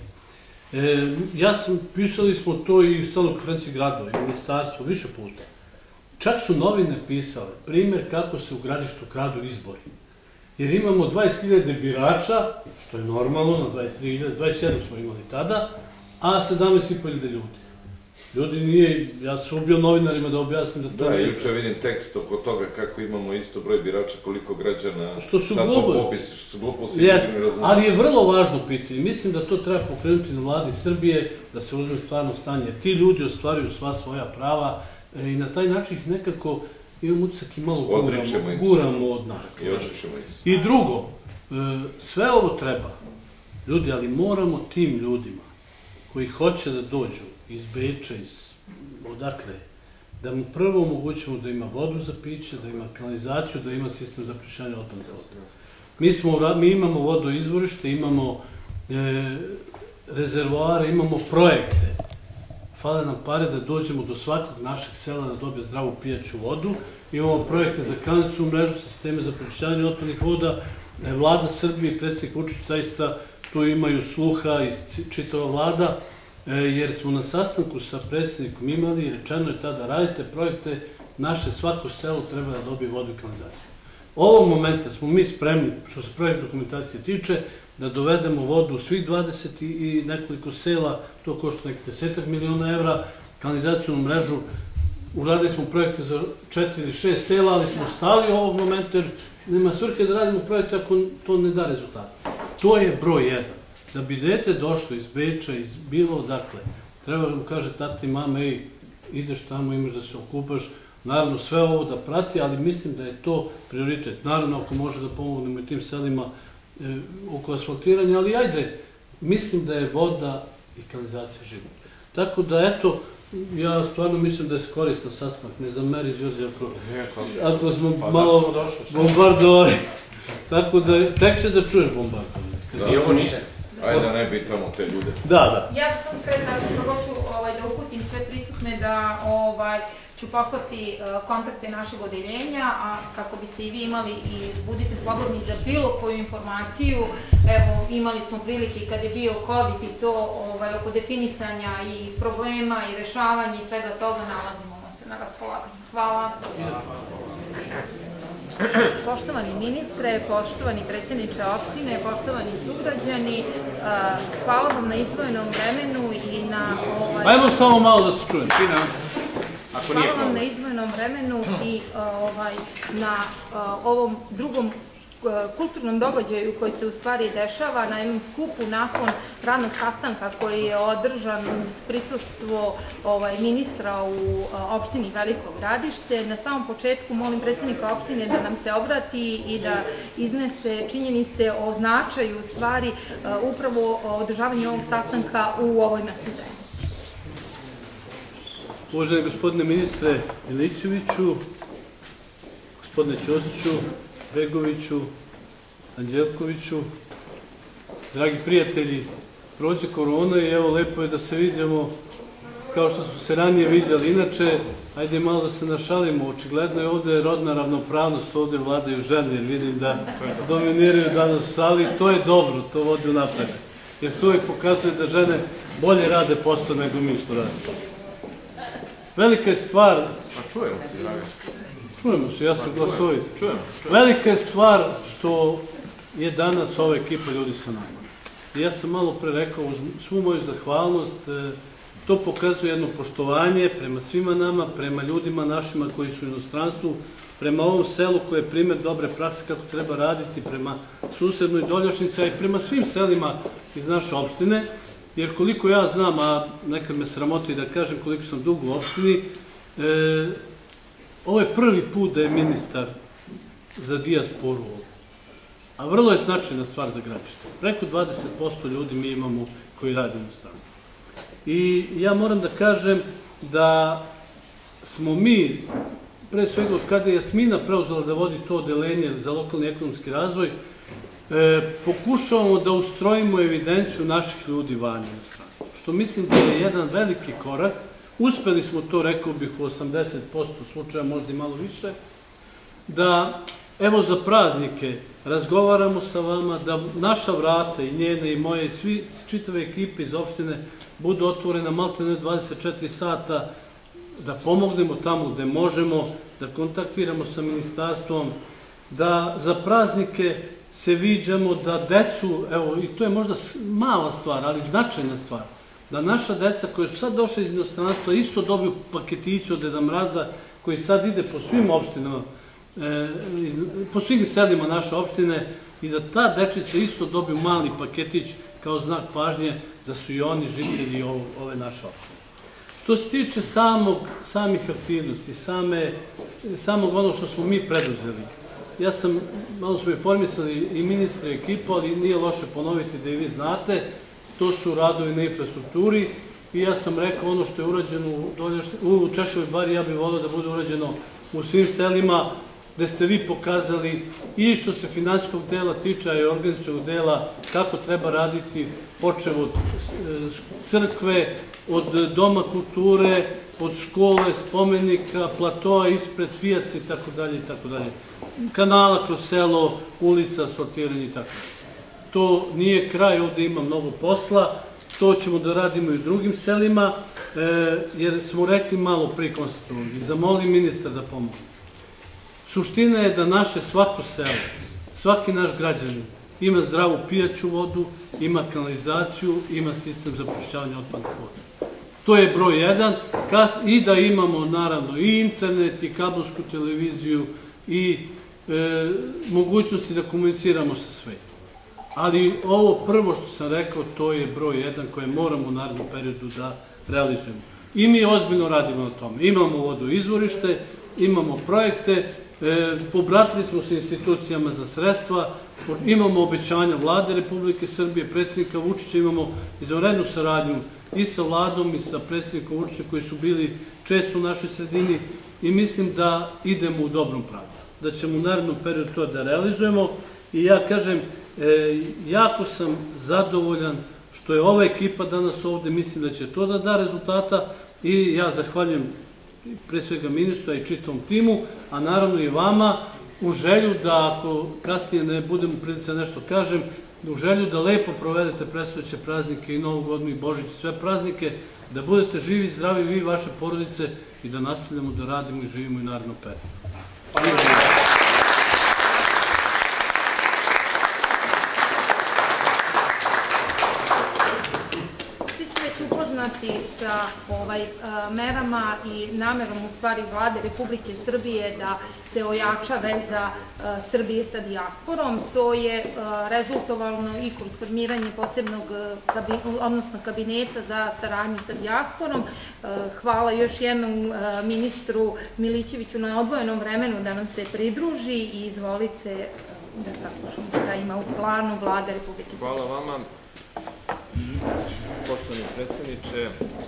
Pisali smo to i u stalnoj konferenciji gradova i ministarstvo više puta. Čak su novine pisale primjer kako se u Gradištu kradu izbori. Jer imamo 20.000 birača, što je normalno, na 23.000, 27 smo imali tada, a 17.500 ljudi. Ljudi nije, ja sam ubio novinarima da objasnim da to nije... Da, juče vidim tekst oko toga kako imamo isto broj birača, koliko građana... Što su gluposti. Ali je vrlo važno pitanje. Mislim da to treba pokrenuti na vladi Srbije, da se uzme stvarno stanje. Ti ljudi ostvaruju sva svoja prava i na taj način ih nekako imam utisak i malo guramo od nas. I drugo, sve ovo treba, ljudi, ali moramo tim ljudima koji hoće da dođu iz Beča, odakle, da mu prvo omogućimo da ima vodu za piće, da ima kanalizaciju, da ima sistem za pročišćavanje otpadnih voda. Mi imamo vodoizvorište, imamo rezervoare, imamo projekte. Fale nam pare da dođemo do svakog našeg sela da dobije zdravu pijaću vodu. Imamo projekte za kanalizacionu mrežu, sisteme za pročišćavanje otpadnih voda. Vlada Srbije i predsjednik Vučić zaista tu imaju sluha i čitava vlada, jer smo na sastanku sa predsjednikom imali i rečeno je tada radite projekte, naše svako selo treba da dobije vodu i kanalizaciju. Ovog momenta smo mi spremni, što se projekt dokumentacije tiče, da dovedemo vodu u svih 20 i nekoliko sela, to košta nekih 10 miliona evra, kanalizacijonu mrežu. Uradili smo projekte za 4 ili 6 sela, ali smo stali ovog momenta jer nema svrhe da radimo projekte ako to ne da rezultate. To je broj 1. Da bi dete došlo iz Beča, iz bilo odakle, treba da mu kaže tata i mama, ideš tamo, imaš da se okupaš, naravno sve ovo da prati, ali mislim da je to prioritet. Naravno, ako može da pomognemo i tim selima oko asfaltiranja, ali ajde, mislim da je voda i kanalizacija život. Tako da, eto, ja stvarno mislim da je koristan sastanak, ne zameri Đorđe ako smo malo bombardovali. Tako da, tek će da čuješ bombardovanje. I ovo ništa. Ajde da ne pitamo te ljude. Da. Ja sam pre toga hoću da uputim sve prisutne da ću poslati kontakte našeg odeljenja, a kako biste i vi imali i budite slobodni za bilo koju informaciju. Evo, imali smo prilike kad je bio COVID i to oko definisanja i problema i rešavanja i svega toga, nalazimo se na raspolaganju. Hvala. Poštovani ministre, poštovani predsjedniče opštine, poštovani sugrađani, hvala vam na izdvojenom vremenu i na... Ajmo samo malo da se čujem. Hvala vam na izdvojenom vremenu i na ovom drugom kulturnom događaju koji se u stvari dešava na jednom skupu nakon radnog sastanka koji je održan uz prisustvo ministra u opštini Veliko Gradište. Na samom početku molim predsjednika opštine da nam se obrati i da iznese činjenice o značaju stvari upravo održavanja ovog sastanka u ovoj mesnoj zajednici. Uvaženi gospodine ministre Milićeviću, gospodine Ćosiću, Begoviću, Anđelkoviću, dragi prijatelji, prođe korona i evo lepo je da se viđamo kao što smo se ranije viđali. Inače, ajde malo da se našalimo, očigledno je ovde rodna ravnopravnost, ovde vladaju žene, jer vidim da dominiraju danas u sali, to je dobro, to vodi u napred, jer se uvijek pokazuje da žene bolje rade posao nego mi što radimo. Velika je stvar... Pa čujemo se, Dragiš. Čujemo se, ja sam glasovit. Velika je stvar što je danas ova ekipa ljudi sa nama. Ja sam malo pre rekao, uz svu moju zahvalnost, to pokazuje jedno poštovanje prema svima nama, prema ljudima našima koji su u inostranstvu, prema ovom selu koje je primjer dobre prakse kako treba raditi, prema susednoj Doljašnici, a i prema svim selima iz naše opštine, jer koliko ja znam, a nekad me sramoti da kažem koliko sam dugo u opštini, ovo je prvi put da je ministar za dijasporu ovdje. A vrlo je značajna stvar za Gradište. Preko 20% ljudi mi imamo koji radi u inostranstvu. I ja moram da kažem da smo mi, pre svega od kada je Jasmina preuzela da vodi to odeljenje za lokalni ekonomski razvoj, pokušavamo da ustrojimo evidenciju naših ljudi van inostranstva. Što mislim da je jedan veliki korak. Uspeli smo to, rekao bih, u 80% slučaja, možda i malo više, da, evo za praznike, razgovaramo sa vama, da naša vrata i njene i moje i svi čitave ekipe iz opštine budu otvorena maltene 24 sata, da pomognemo tamo gde možemo, da kontaktiramo sa ministarstvom, da za praznike se viđamo, da decu, evo, i to je možda mala stvar, ali značajna stvar, da naša deca koja su sad došla iz inostranstva isto dobiju paketić od Deda Mraza koji sad ide po svim opštinama, po svim selima naše opštine i da ta dečica isto dobiju mali paketić kao znak pažnje da su i oni žitelji ove naše opštine. Što se tiče samih aktivnosti, samog ono što smo mi preduzeli, ja sam, malo smo informisali i ministra i ekipu, ali nije loše ponoviti da i vi znate, to su radovi na infrastrukturi i ja sam rekao ono što je urađeno u Češevoj bari, ja bih volio da bude urađeno u svim selima, gde ste vi pokazali i što se finansijskog dela tiče, a i organizacijog dela, kako treba raditi, počev od crkve, od doma kulture, od škole, spomenika, platoa ispred pijace itd. Kanala kroz selo, ulica, asfaltiranje itd. To nije kraj, ovde ima mnogo posla, to ćemo da radimo i u drugim selima, jer smo rekli malo pre konstatovali i zamolim ministra da pomogne. Suština je da naše svako selo, svaki naš građanin ima zdravu pijaću vodu, ima kanalizaciju, ima sistem za pročišćavanje otpadnih voda. To je broj 1 i da imamo naravno i internet i kabelsku televiziju i mogućnosti da komuniciramo sa svetom. Ali ovo prvo što sam rekao, to je broj 1 koje moramo u narednom periodu da realizujemo. I mi ozbiljno radimo na tome. Imamo vodoizvorište, imamo projekte, obratili smo se institucijama za sredstva, imamo obećanja Vlade Republike Srbije, predsjednika Vučića, imamo izvanrednu saradnju i sa Vladom i sa predsjednikom Vučićem koji su bili često u našoj sredini i mislim da idemo u dobrom pravcu, da ćemo u narednom periodu to da realizujemo i ja kažem, jako sam zadovoljan što je ova ekipa danas ovde, mislim da će to da da rezultata i ja zahvaljujem pre svega ministru i čitavom timu, a naravno i vama u želju da ako kasnije ne budem u prilici da nešto kažem, u želju da lepo provedete predstojeće praznike i Novu godinu i Božić i sve praznike, da budete živi, zdravi vi i vaše porodice i da nastavljamo da radimo i živimo i naredno periodu. Sa merama i namerom u stvari Vlade Republike Srbije da se ojača veza Srbije sa dijasporom. To je rezultovalo i kroz formiranje posebnog kabineta za saradnju sa dijasporom. Hvala još jednom ministru Milićeviću na odvojenom vremenu da nam se pridruži i izvolite da saslušamo šta ima u planu Vlade Republike Srbije. Hvala vama. Poštovani predsjedniče,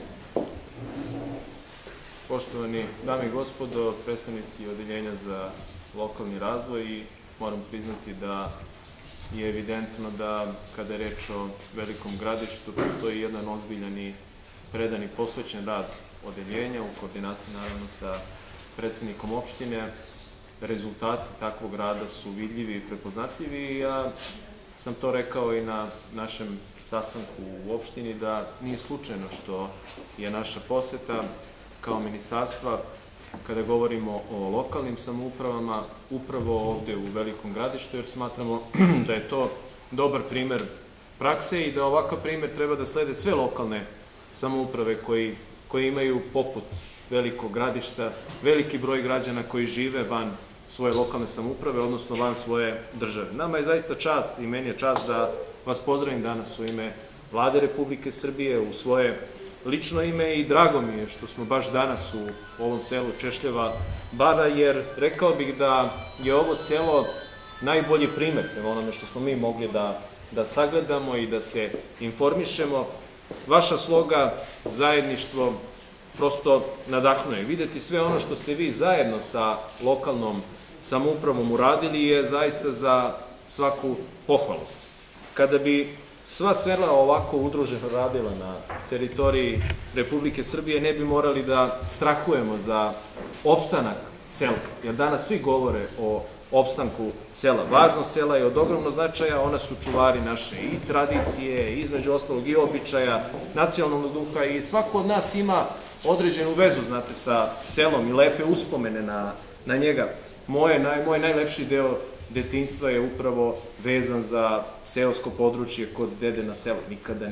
poštovani dame i gospodo, predstavnici Odeljenja za lokalni razvoj, i moram priznati da je evidentno da kada je reč o Velikom Gradištu postoji jedan ozbiljan i predan i posvećen rad Odeljenja u koordinaciji naravno sa predsjednikom opštine. Rezultati takvog rada su vidljivi i prepoznatljivi i ja sam to rekao i na našem sastanku u opštini da nije slučajno što je naša poseta kao ministarstva, kada govorimo o lokalnim samoupravama, upravo ovde u Velikom Gradištu, jer smatramo da je to dobar primer prakse i da ovakav primer treba da slede sve lokalne samouprave koji imaju poput Velikog Gradišta veliki broj građana koji žive van svoje lokalne samouprave, odnosno van svoje države. Nama je zaista čast i meni je čast da vas pozdravim danas u ime Vlade Republike Srbije, u svoje lično ime i drago mi je što smo baš danas u ovom selu Češljeva Bara, jer rekao bih da je ovo selo najbolji primer prema onome što smo mi mogli da sagledamo i da se informišemo. Vaša sloga zajedništvo prosto nadahnuje. Videti sve ono što ste vi zajedno sa lokalnom samoupravom uradili je zaista za svaku pohvalu. Kada bi sva sela ovako udruženo radila na teritoriji Republike Srbije, ne bi morali da strahujemo za opstanak sela, jer danas svi govore o opstanku sela. Važnost sela je od ogromnog značaja, ona su čuvari naše i tradicije, između ostalog i običaja, nacionalnog duha i svako od nas ima određenu vezu, znate, sa selom i lepe uspomene na njega. Moj najlepši deo detinjstva je upravo vezan za seosko područje kod dede na selu. Nikada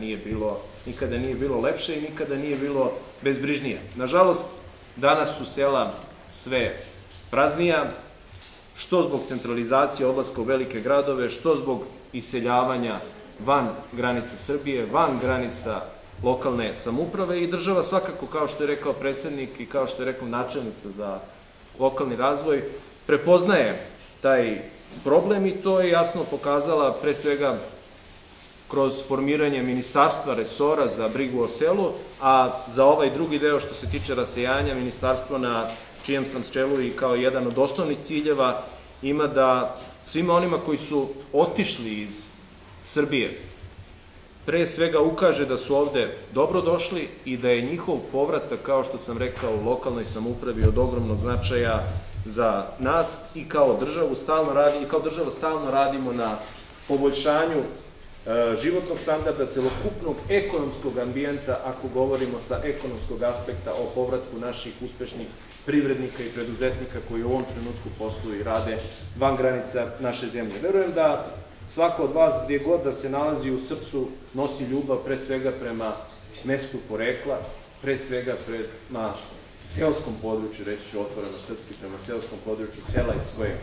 nije bilo lepše i nikada nije bilo bezbrižnije. Nažalost, danas su sela sve praznija, što zbog centralizacije odlaska u velike gradove, što zbog iseljavanja van granica Srbije, van granica lokalne samouprave, i država svakako, kao što je rekao predsednik i kao što je rekao načelnica za lokalni razvoj, prepoznaje taj problem i to je jasno pokazala pre svega kroz formiranje ministarstva resora za brigu o selu, a za ovaj drugi deo što se tiče rasejanja, ministarstvo na čijem sam čelu i kao jedan od osnovnih ciljeva ima da svima onima koji su otišli iz Srbije pre svega ukaže da su ovde dobro došli i da je njihov povratak, kao što sam rekao, u lokalnoj samoupravi od ogromnog značaja za nas i kao država stalno radimo na poboljšanju životnog standarda, celokupnog ekonomskog ambijenta, ako govorimo sa ekonomskog aspekta o povratku naših uspešnih privrednika i preduzetnika koji u ovom trenutku posluju i rade van granica naše zemlje. Verujem da svako od vas, gdje god da se nalazi u srcu, nosi ljubav pre svega prema mestu porekla, pre svega prema seoskom području, reći ću otvoreno srpski, prema seoskom području sela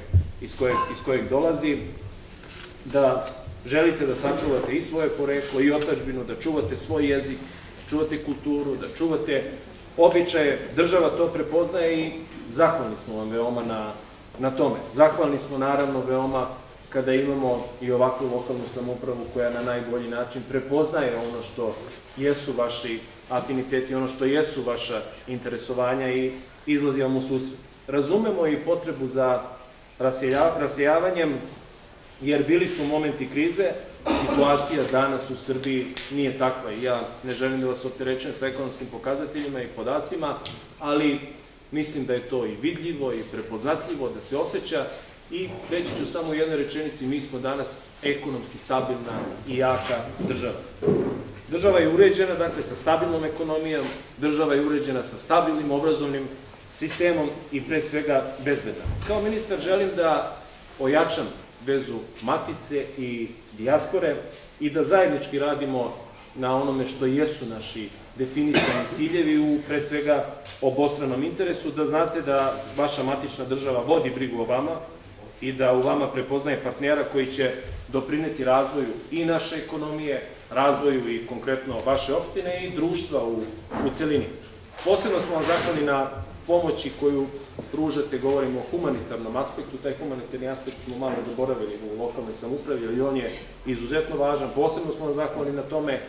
iz kojeg dolazi, da želite da sačuvate i svoje poreklo i otadžbinu, da čuvate svoj jezik, čuvate kulturu, da čuvate običaje, država to prepoznaje i zahvalni smo vam veoma na tome. Zahvalni smo naravno veoma kada imamo i ovakvu lokalnu samoupravu koja na najbolji način prepoznaje ono što jesu vaši afiniteti, ono što jesu vaša interesovanja i izlazi vam u susret. Razumemo i potrebu za rasejavanjem, jer bili su momenti krize, situacija danas u Srbiji nije takva i ja ne želim da vas opterećujem sa ekonomskim pokazateljima i podacima, ali mislim da je to i vidljivo i prepoznatljivo, da se osjeća i reći ću samo u jednoj rečenici, mi smo danas ekonomski stabilna i jaka država. Država je uređena, dakle, sa stabilnom ekonomijom, država je uređena sa stabilnim obrazovnim sistemom i pre svega bezbedna. Kao ministar želim da ojačam vezu matice i dijaspore i da zajednički radimo na onome što jesu naši definisani ciljevi u pre svega obostranom interesu, da znate da vaša matična država vodi brigu o vama i da u vama prepoznaje partnera koji će doprineti razvoju i naše ekonomije, razvoju i konkretno vaše opštine i društva u celini. Posebno smo vam zahvalni na pomoći koju pružate, govorimo o humanitarnom aspektu, taj humanitarni aspekt smo malo zaboravili u lokalnoj samoupravi, ali on je izuzetno važan, posebno smo vam zahvalni na tome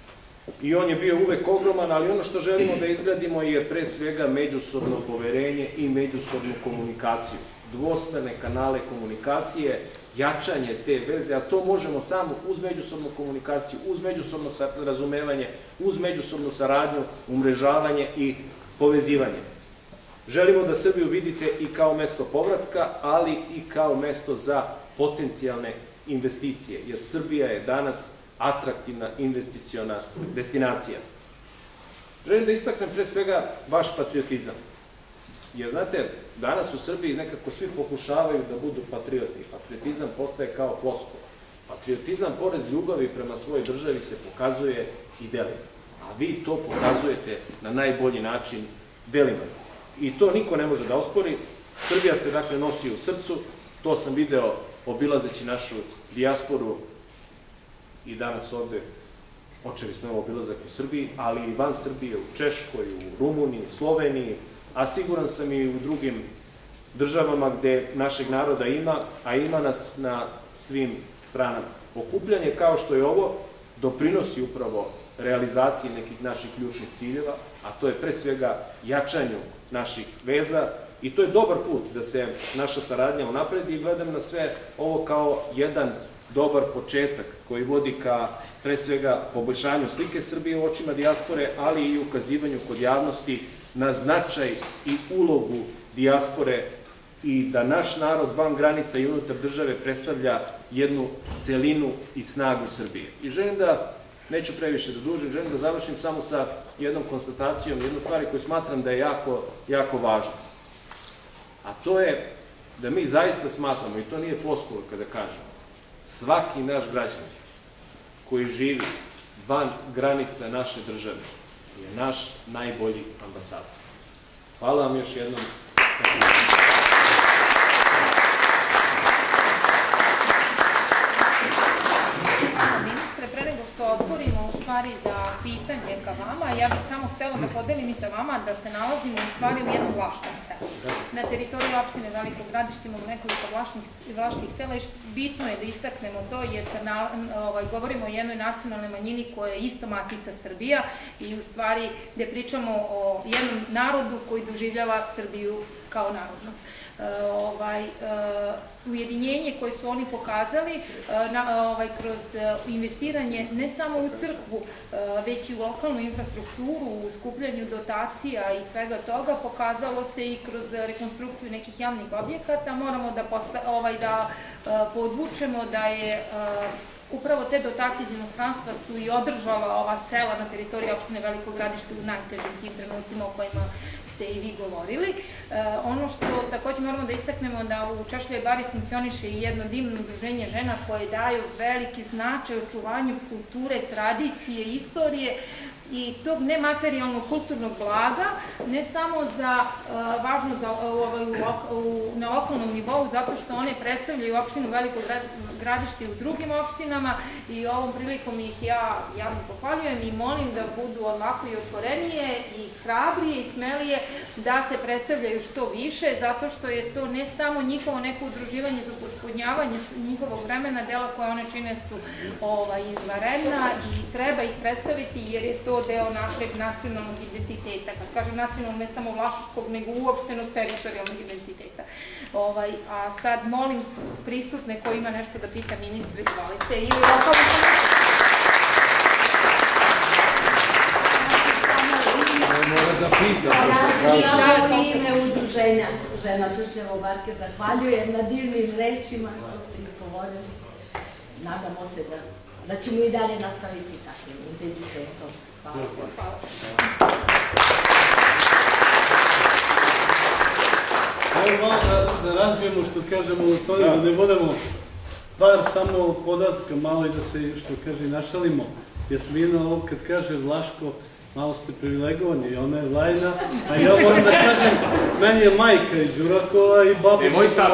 i on je bio uvek ogroman, ali ono što želimo da izgradimo je pre svega međusobno poverenje i međusobnu komunikaciju, dvostrane kanale komunikacije, jačanje te veze, a to možemo samo uz međusobnu komunikaciju, uz međusobno razumevanje, uz međusobnu saradnju, umrežavanje i povezivanje. Želimo da Srbiju vidite i kao mesto povratka, ali i kao mesto za potencijalne investicije, jer Srbija je danas atraktivna investiciona destinacija. Želim da istaknem pre svega vaš patriotizam. Jer, znate, danas u Srbiji nekako svi pokušavaju da budu patrioti. Patriotizam postaje kao floskula. Patriotizam, pored ljubavi prema svojoj državi, se pokazuje i delima. A vi to pokazujete na najbolji način delima. I to niko ne može da ospori. Srbija se, dakle, nosi u srcu. To sam video obilazeći našu dijasporu i danas ovde počeli smo obilazak u Srbiji, ali i van Srbije, u Češkoj, u Rumuniji, Sloveniji, a siguran sam i u drugim državama gde našeg naroda ima, a ima nas na svim stranama. Okupljanje kao što je ovo doprinosi upravo realizaciji nekih naših ključnih ciljeva, a to je pre svega jačanju naših veza i to je dobar put da se naša saradnja unapredi i gledam na sve ovo kao jedan dobar početak koji vodi ka pre svega poboljšanju slike Srbije u očima dijaspore, ali i ukazivanju kod javnosti na značaj i ulogu dijaspore i da naš narod van granica i unutar države predstavlja jednu celinu i snagu Srbije. I želim da, neću previše da dužim, želim da završim samo sa jednom konstatacijom, jednom stvari koju smatram da je jako, jako važna. A to je da mi zaista smatramo, i to nije floskula kada kažemo, svaki naš građanin koji živi van granica naše države je naš najbolji ambasador. Hvala vam još jednom. Ministre, pre nego što otvorimo u stvari za pitanje ka vama, ja bih samo htela da podelim i sa vama da se nalazimo u stvari u jednom vlaškom selu. Na teritoriji opštine Veliko Gradište imamo nekoliko vlaških sela i bitno je da istaknemo to jer govorimo o jednoj nacionalnoj manjini koja je isto matica Srbija i u stvari gde pričamo o jednom narodu koji doživljava Srbiju kao narodnost. Ujedinjenje koje su oni pokazali kroz investiranje ne samo u crkvu, već i u lokalnu infrastrukturu, u skupljanju dotacija i svega toga, pokazalo se i kroz rekonstrukciju nekih javnih objekata. Moramo da podvučemo da je upravo te dotacije iz inostranstva su i održala ova sela na teritoriji opštine Veliko Gradište u najtežim tim trenucima o kojima ste i vi govorili. Ono što takođe moramo da istaknemo da u Češljoj bari funkcioniše i jedno divno udruženje žena koje daju veliki značaj očuvanju kulture, tradicije, istorije, i tog nematerijalnog kulturnog blaga, ne samo važno na lokalnom nivou, zato što one predstavljaju opštinu Veliko Gradište u drugim opštinama i ovom prilikom ih ja javno pohvaljujem i molim da budu ovako i otvorenije i hrabrije i smelije da se predstavljaju što više, zato što je to ne samo njihovo neko udruživanje za pospunjavanje njihovog vremena, dela koje one čine su izvanredna i treba ih predstaviti jer je to deo našeg nacionalnog identiteta. Kad kažem nacionalnog, ne samo vlaškog, nego uopštenog teritorijalnog identiteta. A sad molim prisutne ko ima nešto da pita ministra, izvolite. Ili ja u ime udruženja Žena Čršljeva Barke zahvaljujem na divnim rečima što ste izgovorili. Nadamo se da ćemo i dalje nastaviti takvim intenzitetom. Hvala. Evo malo da razbijemo što kažemo u tome, da ne budemo par samo podatka malo i da se, što kaže, našalimo. Jasmina, ovo kad kaže Vlaško, malo ste privilegovani i ona je Vlajna, a ja moram da kažem, meni je majka iz Đurakova i baba... Nemoj sad.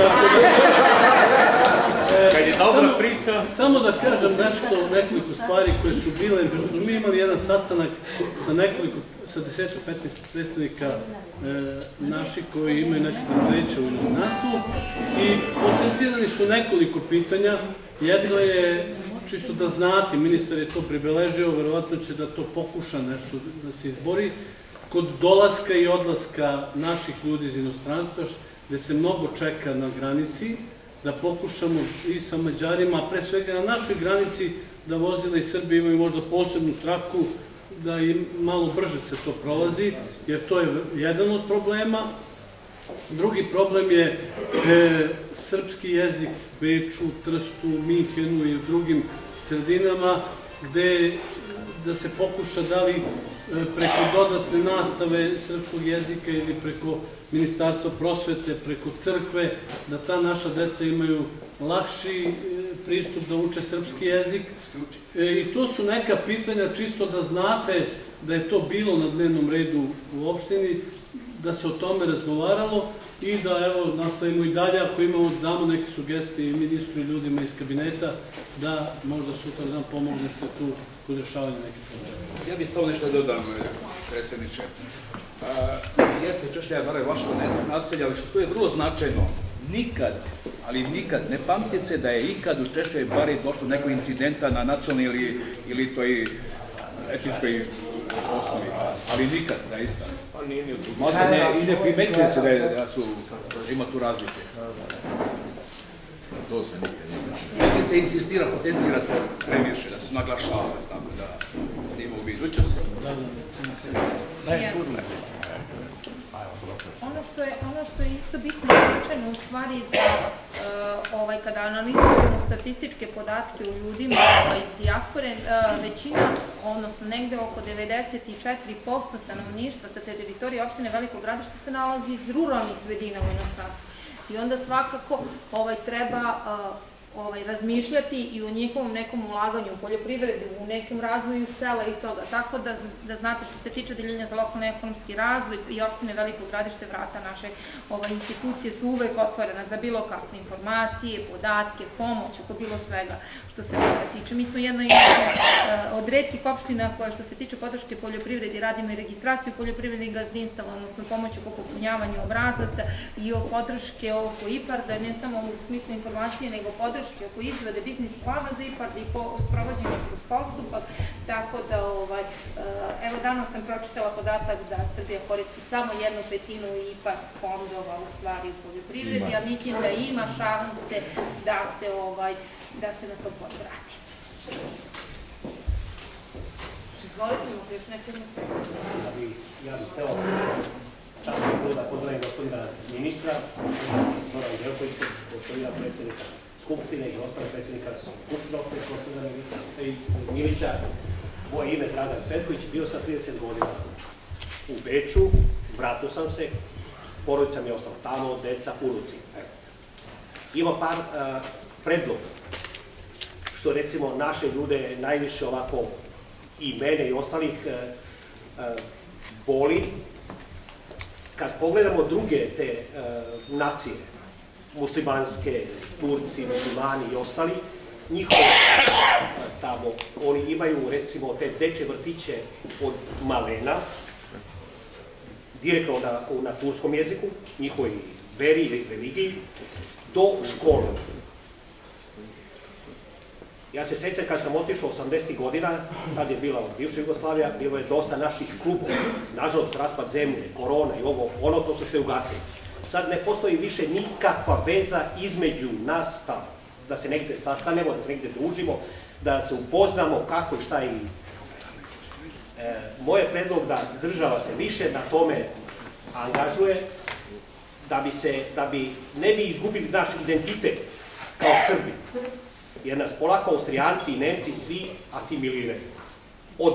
Kad je dobra priča... Samo da kažem nešto, nekoliko stvari koje su bile, što smo mi imali jedan sastanak sa nekoliko, sa 10-15 predstavnika naših koji imaju neke preduzeća u inostranstvu i potencirani su nekoliko pitanja. Jedno je, čisto da znate, ministar je to pribeležio, verovatno će da to pokuša nešto da se izbori, kod dolaska i odlaska naših ljudi iz inostranstva, gde se mnogo čeka na granici, da pokušamo i sa Mađarima, a pre svega na našoj granici, da vozila iz Srbije imaju možda posebnu traku, da i malo brže se to prolazi, jer to je jedan od problema. Drugi problem je srpski jezik u Beču, Trstu, Minhenu i u drugim sredinama, gde da se pokuša da li preko dodatne nastave srpskog jezika ili preko Ministarstva prosvete, preko crkve, da ta naša deca imaju lakši pristup da uče srpski jezik. I to su neka pitanja, čisto da znate da je to bilo na dnevnom redu u opštini, da se o tome razgovaralo i da, evo, nastavimo i dalje, ako imamo, damo neke sugestije ministru i ljudima iz kabineta, da možda sutra dan pomogne se tu kod rešavanja nekih problema. Ja bih samo nešto dodam, predsjedniče. Jeste Čršlja Bara je vaše naselje, ali što je vrlo značajno, nikad, ali nikad, ne pamti se da je ikad u Čršljoj Bari došlo nekog incidenta na nacionalnoj ili toj etničkoj osnovi, ali nikad, zaista. I ne primetuje se da ima tu razlike. To se nikad. Nekaj se insistira, potencira to previše, da se naglašava, tako da se ima uviđu. Čuću se. Ono što je isto bitno značajno u stvari da kada analiziramo statističke podatke u ljudima iz dijaspore, većina, odnosno negde oko 94% stanovništva sa teritorije opštine Veliko Gradište se nalazi iz ruralnih sredina u inostranstvu. I onda svakako treba razmišljati i o njihovom nekom ulaganju u poljoprivredu, u nekom razvoju sela i toga. Tako da znate, što se tiče Odeljenja za lokalni ekonomski razvoj i opštine Veliko Gradište, vrata naše institucije su uvek otvorena za bilo kakve informacije, podatke, pomoć, oko bilo svega što se toga tiče. Mi smo jedna od retkih opština koja, što se tiče podrške poljoprivredi, radimo i registraciju poljoprivrednih gazdinstava, odnosno pomoć oko popunjavanja obrazaca i o podrške oko IPARD-a, ne samo u smislu informacije, nego podrške oko izrade biznis plana za IPARD i sprovođenje kroz postupak, tako da, evo danas sam pročitala podatak da Srbija koristi samo 1/5 IPARD fondova u stvari u poljoprivredi, a mislim da ima šanse da se na to podvrati. Izvolite, možda još nekaj Ja bih hteo časno bilo da pozdravim gospodina ministra, Zoran Đelkovića, gospodina predsjednika Skupštine i ostale predsjednika Skupštine, gospodina Milića. Moje ime je Dragan Cvetković, bio sam 30 godina u Beču, vratio sam se, porodica mi je ostala tamo, deca, unuci. Ima par predloga, što recimo naše ljude najviše ovako i mene i ostalih boli kad pogledamo druge te nacije, muslimanske, Turci, muslimani i ostali, njihove tamo, oni imaju recimo te dečje vrtiće od malena, direktno na turskom jeziku, njihovoj veri ili religiji, do škole. Ja se sjećam kad sam otišao 80. godina, tad je bila bivša Jugoslavija, bilo je dosta naših klubova. Nažalost, raspad zemlje, korona i ovo, ono, to se sve ugasilo. Sad ne postoji više nikakva veza između nas tamo. Da se negdje sastanemo, da se negdje družimo, da se upoznamo kako i šta i... Moj je predlog da država se više na tome angažuje, da bi ne bi izgubili naš identitet kao Srbi. Jer nas polako Austrijanci i Nemci svi asimiliraju. Od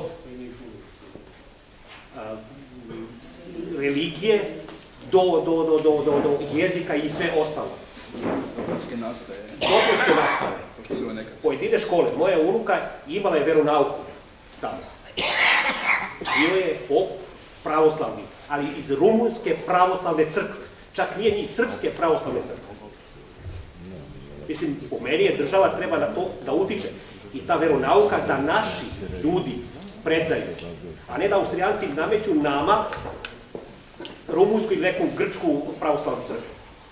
religije do jezika i sve ostalo. Dopunske nastave. Dopunske nastave. Pojedine škole. Moja unuka imala je veronauku tamo. Bio je pravoslavni, ali iz rumunske pravoslavne crkve. Čak nije ni srpske pravoslavne crkve. Mislim, po meni je država treba na to da utiče. I ta veronauka da naši ljudi predaju, a ne da Austrijanci nameću nama rumunsku ili neku grčku pravoslavnu crkvu.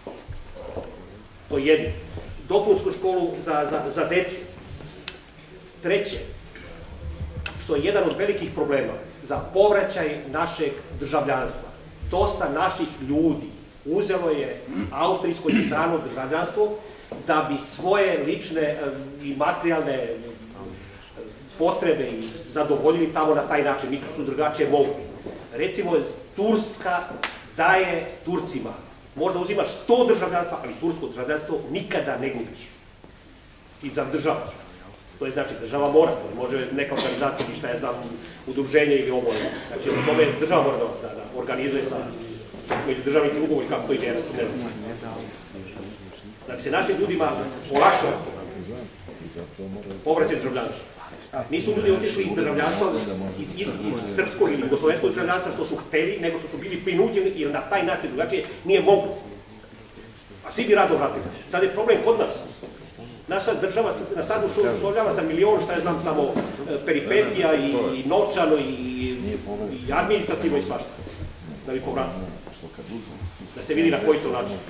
To je jedno. Dopunsku školu za decu. Treće, što je jedan od velikih problema, za povraćaj našeg državljanstva. Dosta naših ljudi uzelo je austrijsko i strano državljanstvo da bi svoje lične i materijalne potrebe zadovoljili tamo na taj način, niti su drugačije mogli. Recimo, Turska daje Turcima, možda uzimaš 100 državljanstva, ali tursko državljanstvo nikada ne gubiš. I zadržavaš. To je znači država mora, može neka organizacija ili šta ja znam, udruženje ili ovo. Znači, u tome država mora da organizuje sa međudržavnim ugovor, kako to ide, ja ne znam. Da bi se našim ljudima olakšao povraćaj državljanstva. Nisu ljudi otišli iz državljanstva, iz srpskog ili jugoslovenskog državljanstva što su hteli, nego što su bili prinuđeni jer na taj način drugačije nije moguće. A svi bi rado vratili. Sad je problem kod nas. Naša država na sad uslovljava sa milion, šta je znam tamo, peripetija i novčano i administrativno i svašta. Da bi povratili. Da se vidi na koji to način.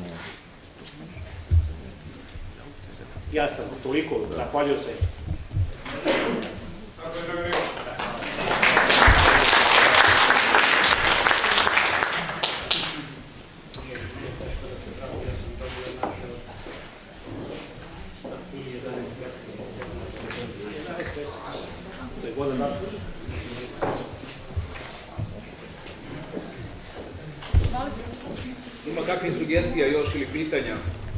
Ja sam toliko, zahvaljujem se. Ima kakvih sugestija još ili pitanja?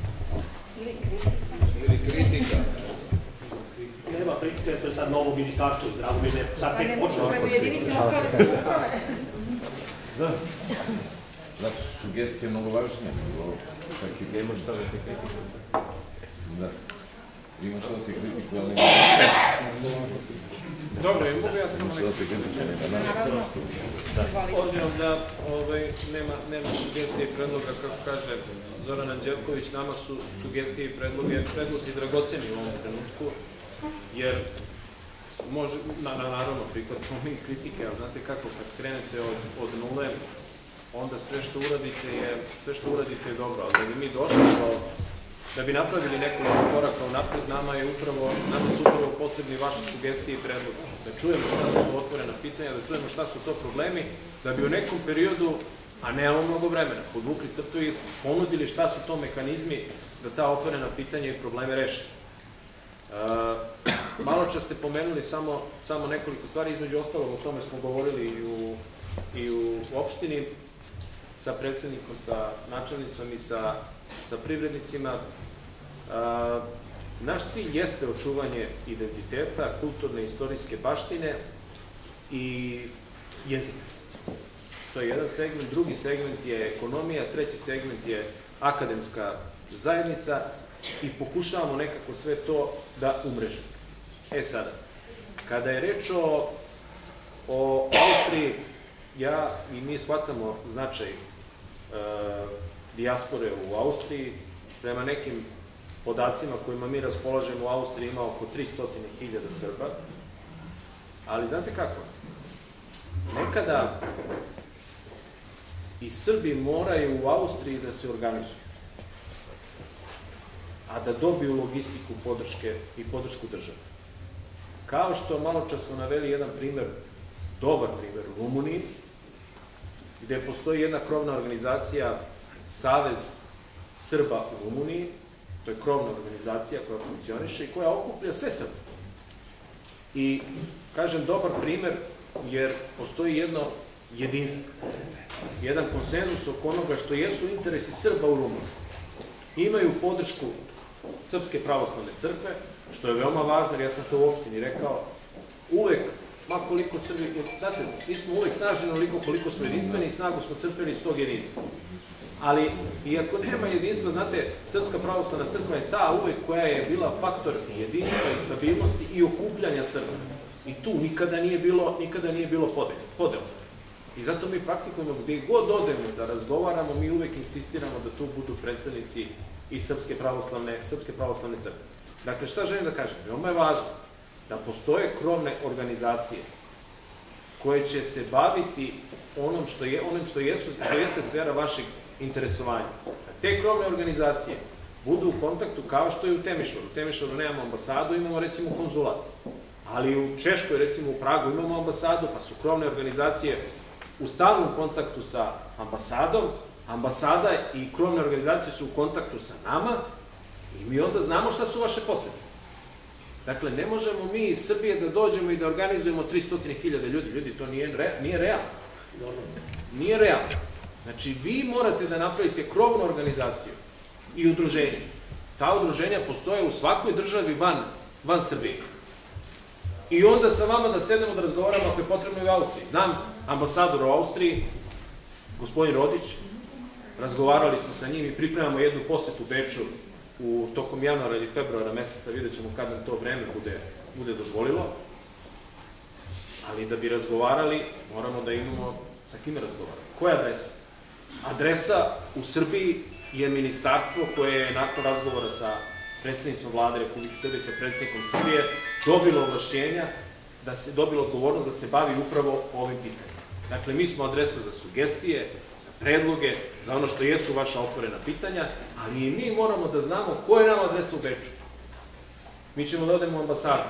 Ili kritika? Nema kritike, to je sad novo ministarstvo, drago mi je, sad tek počeo. Da. Zato su sugestije mnogo važnije. Nema šta da se kritikuje. Da. Ima šta da se kritikuje, ali nema. Dobro, mogu ja samo neko... Obzirom da nema sugestije i predloga, kako kaže Zoran Anđelković, nama su sugestije i predlozi dragoceni u ovom trenutku, jer naravno prihvatimo mi kritike, ali znate kako, kad krenete od nule, onda sve što uradite je dobro, ali da bi mi došli da bi napravili nekoliko koraka unapred, nama su upravo potrebni vaše sugestije i predlozi. Da čujemo šta su to otvorena pitanja, da čujemo šta su to problemi, da bi u nekom periodu, a nemamo mnogo vremena, podvukli crtu i ponudili šta su to mehanizmi da ta otvorena pitanja i probleme reše. Malo čas ste pomenuli samo nekoliko stvari, između ostalog o tome smo govorili i u opštini sa predsednikom, sa načelnicom i sa privrednicima. Naš cilj jeste očuvanje identiteta, kulturne i istorijske baštine i jezika. To je jedan segment, drugi segment je ekonomija, treći segment je akademska zajednica i pokušavamo nekako sve to da umrežimo. Sada, Kada je reč o Austriji, ja i mi shvatamo značaj dijaspore u Austriji. Prema nekim podacima kojima mi raspolažemo, u Austriji ima oko 300.000 Srba. Ali znate kako? Nekada i Srbi moraju u Austriji da se organizuju, a da dobiju logistiku podrške i podršku države. Kao što malo čas smo naveli jedan primer, dobar primer u Rumuniji, gde postoji jedna krovna organizacija, Savez Srba u Rumuniji, to je krovna organizacija koja funkcioniše i koja okuplja sve Srbe. I, kažem, dobar primer, jer postoji jedno jedinstvo, jedan konsenzus oko onoga što jesu interesi Srba u Rumuniji. Imaju podršku Srpske pravoslavne crkve, što je veoma važno, jer ja sam to u opštini rekao, uvek, makoliko Srbi, znate, mi smo uvek snažni onoliko koliko smo jedinstveni i snagu smo crpeli iz tog jedinstva. Ali, iako nema jedinstva, znate, Srpska pravoslavna crkva je ta uvek koja je bila faktor jedinstva i stabilnosti i okupljanja Srba. I tu nikada nije bilo podela. I zato mi praktikujemo gdje god odemo da razgovaramo, mi uvek insistiramo da tu budu predstavnici i Srpske pravoslavne crkve. Dakle, šta želim da kažem? Veoma je važno da postoje krovne organizacije koje će se baviti onom što jeste sfera vašeg interesovanja. Te krovne organizacije budu u kontaktu kao što je u Temišvaru. U Temišvaru nemamo ambasadu, imamo recimo konzulat. Ali u Češkoj, recimo u Pragu, imamo ambasadu, pa su krovne organizacije u stalnom kontaktu sa ambasadom, ambasada i krovne organizacije su u kontaktu sa nama i mi onda znamo šta su vaše potrebe. Dakle, ne možemo mi iz Srbije da dođemo i da organizujemo 300.000 ljudi. Ljudi, to nije realno. Nije realno. Znači, vi morate da napravite krovnu organizaciju i udruženje. Ta udruženja postoje u svakoj državi van Srbije. I onda sa vama da sedemo da razgovaramo ako je potrebno i u Austriji. Znam ambasador u Austriji, gospodin Rodić, razgovarali smo sa njim i pripremamo jednu posetu Beču tokom januara ili februara meseca, vidjet ćemo kad nam to vreme bude dozvolilo. Ali da bi razgovarali, moramo da imamo sa kime razgovaramo. Koja adresa? Adresa u Srbiji je ministarstvo koje je nakon razgovora sa predsjednicom vlade Republike Srbije, sa predsjednikom Srbije, dobilo ovlašćenja, dobilo odgovornost da se bavi upravo ovim pitanjem. Dakle, mi smo adresa za sugestije, za predloge, za ono što jesu vaša otvorena pitanja, ali i mi moramo da znamo koja je nama adresa u Beču. Mi ćemo da odemo u ambasadu,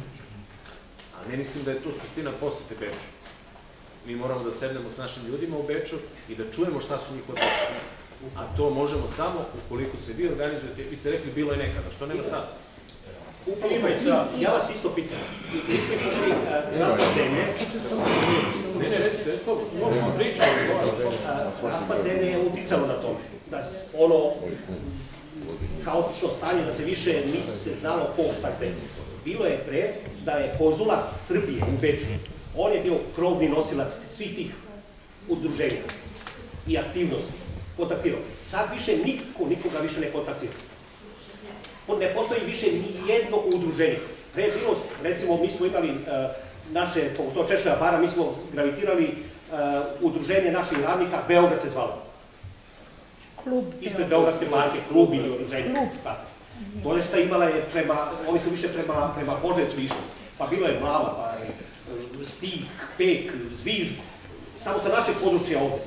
ali ne mislim da je to suština posete Beču. Mi moramo da sednemo s našim ljudima u Beču i da čujemo šta su njihove potrebe. A to možemo samo ukoliko se vi organizujete. Vi ste rekli bilo je nekada, što nema sada? Ja vas isto pitam. Vi ste pitali raspad zemlje. Ne, recite, možemo pričati. Raspad zemlje je uticalo na to. Da ono haotično stanje, da se više nisi se znalo ko šta gde. Bilo je pre da je konzulat Srbije u Beču, on je bio krovni nosilac svih tih udruženja i aktivnosti. Kontaktirao. Sad više nikoga više ne kontaktira. Ne postoji više ni jedno udruženje. Pre je bilo, recimo, mi smo imali naše, to Češlja bara, mi smo gravitirali udruženje naših radnika, Beograd se zvalo. Ispred Beogradske banke, klub ili udruženje. Bolešta imala je oni su više prema Požarevcu išli. Pa bilo je Mlava, pa Stig, Pek, Zviž, samo sa našeg područja ovdje.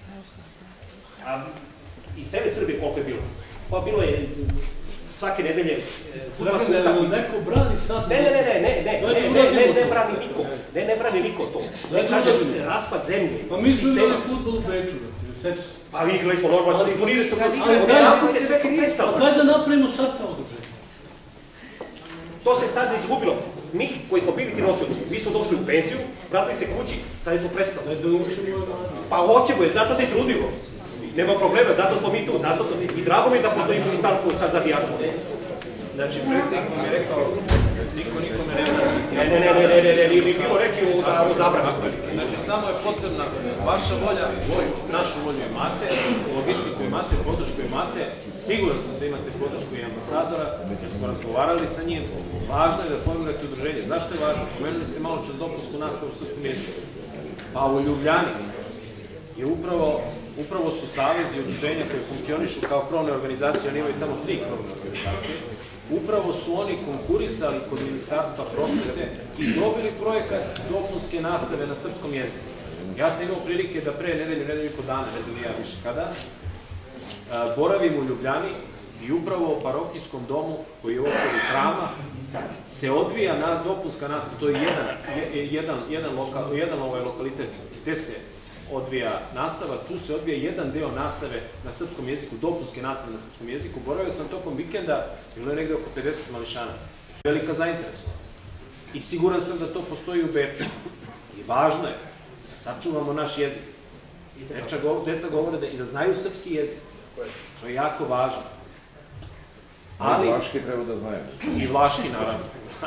Iz cele Srbije koliko je bilo. Pa bilo je svake nedelje fudbalske utakmice. Neko brani sad? Ne brani niko. Ne brani niko to. Ne kaže raspad zemlje. Pa mi smo imali fudbal u Beču. Pa vi igrali smo normalno. Odjedanput je sve to prestalo. Daj da napravimo sad kao udruženje. To se sad izgubilo. Mi koji smo bili ti nosioci, mi smo došli u penziju, vratili se kući, sad je to prestalo. Pa hoćemo je, zato se i trudimo. Nema problema, zato smo mi tu, i drago mi je da postoji ministarstvo sad za dijasporu. Znači, predsjednik vam je rekao, niko nikome ne vrati. Ne, nije bilo reći o zabranu. Znači, samo je potrebna vaša volja, našu volju imate, logistiku imate, podršku imate, siguran sam da imate podršku i ambasadora, jer smo razgovarali sa njim, važno je da formulujete udruženje. Zašto je važno? Pomenuli ste malo čas dopunsku nastavu u srpskom jeziku. Pa u Ljubljani je upravo su savezi i udruženja koje funkcionišu kao krovne organizacije, oni imaju tamo 3 krovne organizacije, upravo su oni konkurisali kod Ministarstva prosvete i dobili projekat dopunske nastave na srpskom jeziku. Ja sam imao prilike da pre nedelju i po dana, ne znam ja više kada, boravim u Ljubljani i upravo u parohijskom domu koji je u okviru hrama se odvija na dopunska nastava. To je jedan lokalitet gde se odvija nastava, tu se odvija jedan deo nastave na srpskom jeziku, dopunske nastave na srpskom jeziku. Boravio sam tokom vikenda, bilo je negde oko 50 mališana. Velika zainteresovanost. I siguran sam da to postoji u Beču. I važno je da sačuvamo naš jezik. Deca govore i da znaju srpski jezik. To je jako važno. I vlaški treba da znaju. I vlaški, naravno.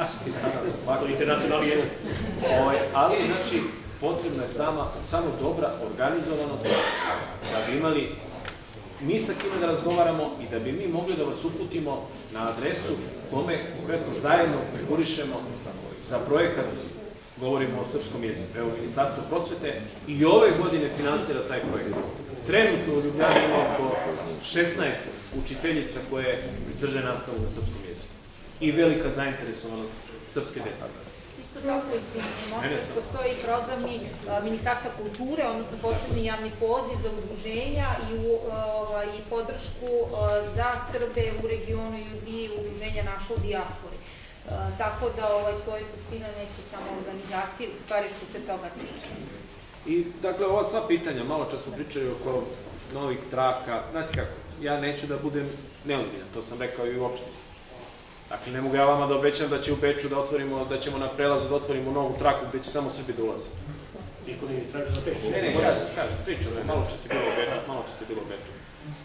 To je internacionalni jezik. Ali, znači, potrebna je samo dobra organizovanost da bi imali mi sa kime da razgovaramo i da bi mi mogli da vas uputimo na adresu kome konkretno zajedno konkurišemo za projekat, govorimo o srpskom jeziku. Evo, Ministarstvo prosvete i ove godine finansira taj projekat. Trenutno u Ljubljani ima oko 16 učiteljica koje drže nastavu na srpskom jeziku. I velika zainteresovanost srpske dece. Isto tako postoji programi Ministarstva kulture, odnosno posebni javni poziv za udruženja i podršku za Srbe u regionu i u 2 udruženja naša u dijaspori. Tako da to je suština neke samoorganizacije, u stvari što se toga tiče. I dakle, ova sva pitanja, malo čas smo pričali oko novih traka, znate kako, ja neću da budem neozbiljan, to sam rekao i u opštini. Dakle, ne mogu ja vama da obećam da će u Beču da otvorimo, da ćemo na prelazu da otvorimo novu traku gde će samo Srbi da ulaze. Niko nije tražio za Beču. Ne, kažem, pričam, malo što ste bilo u Beču.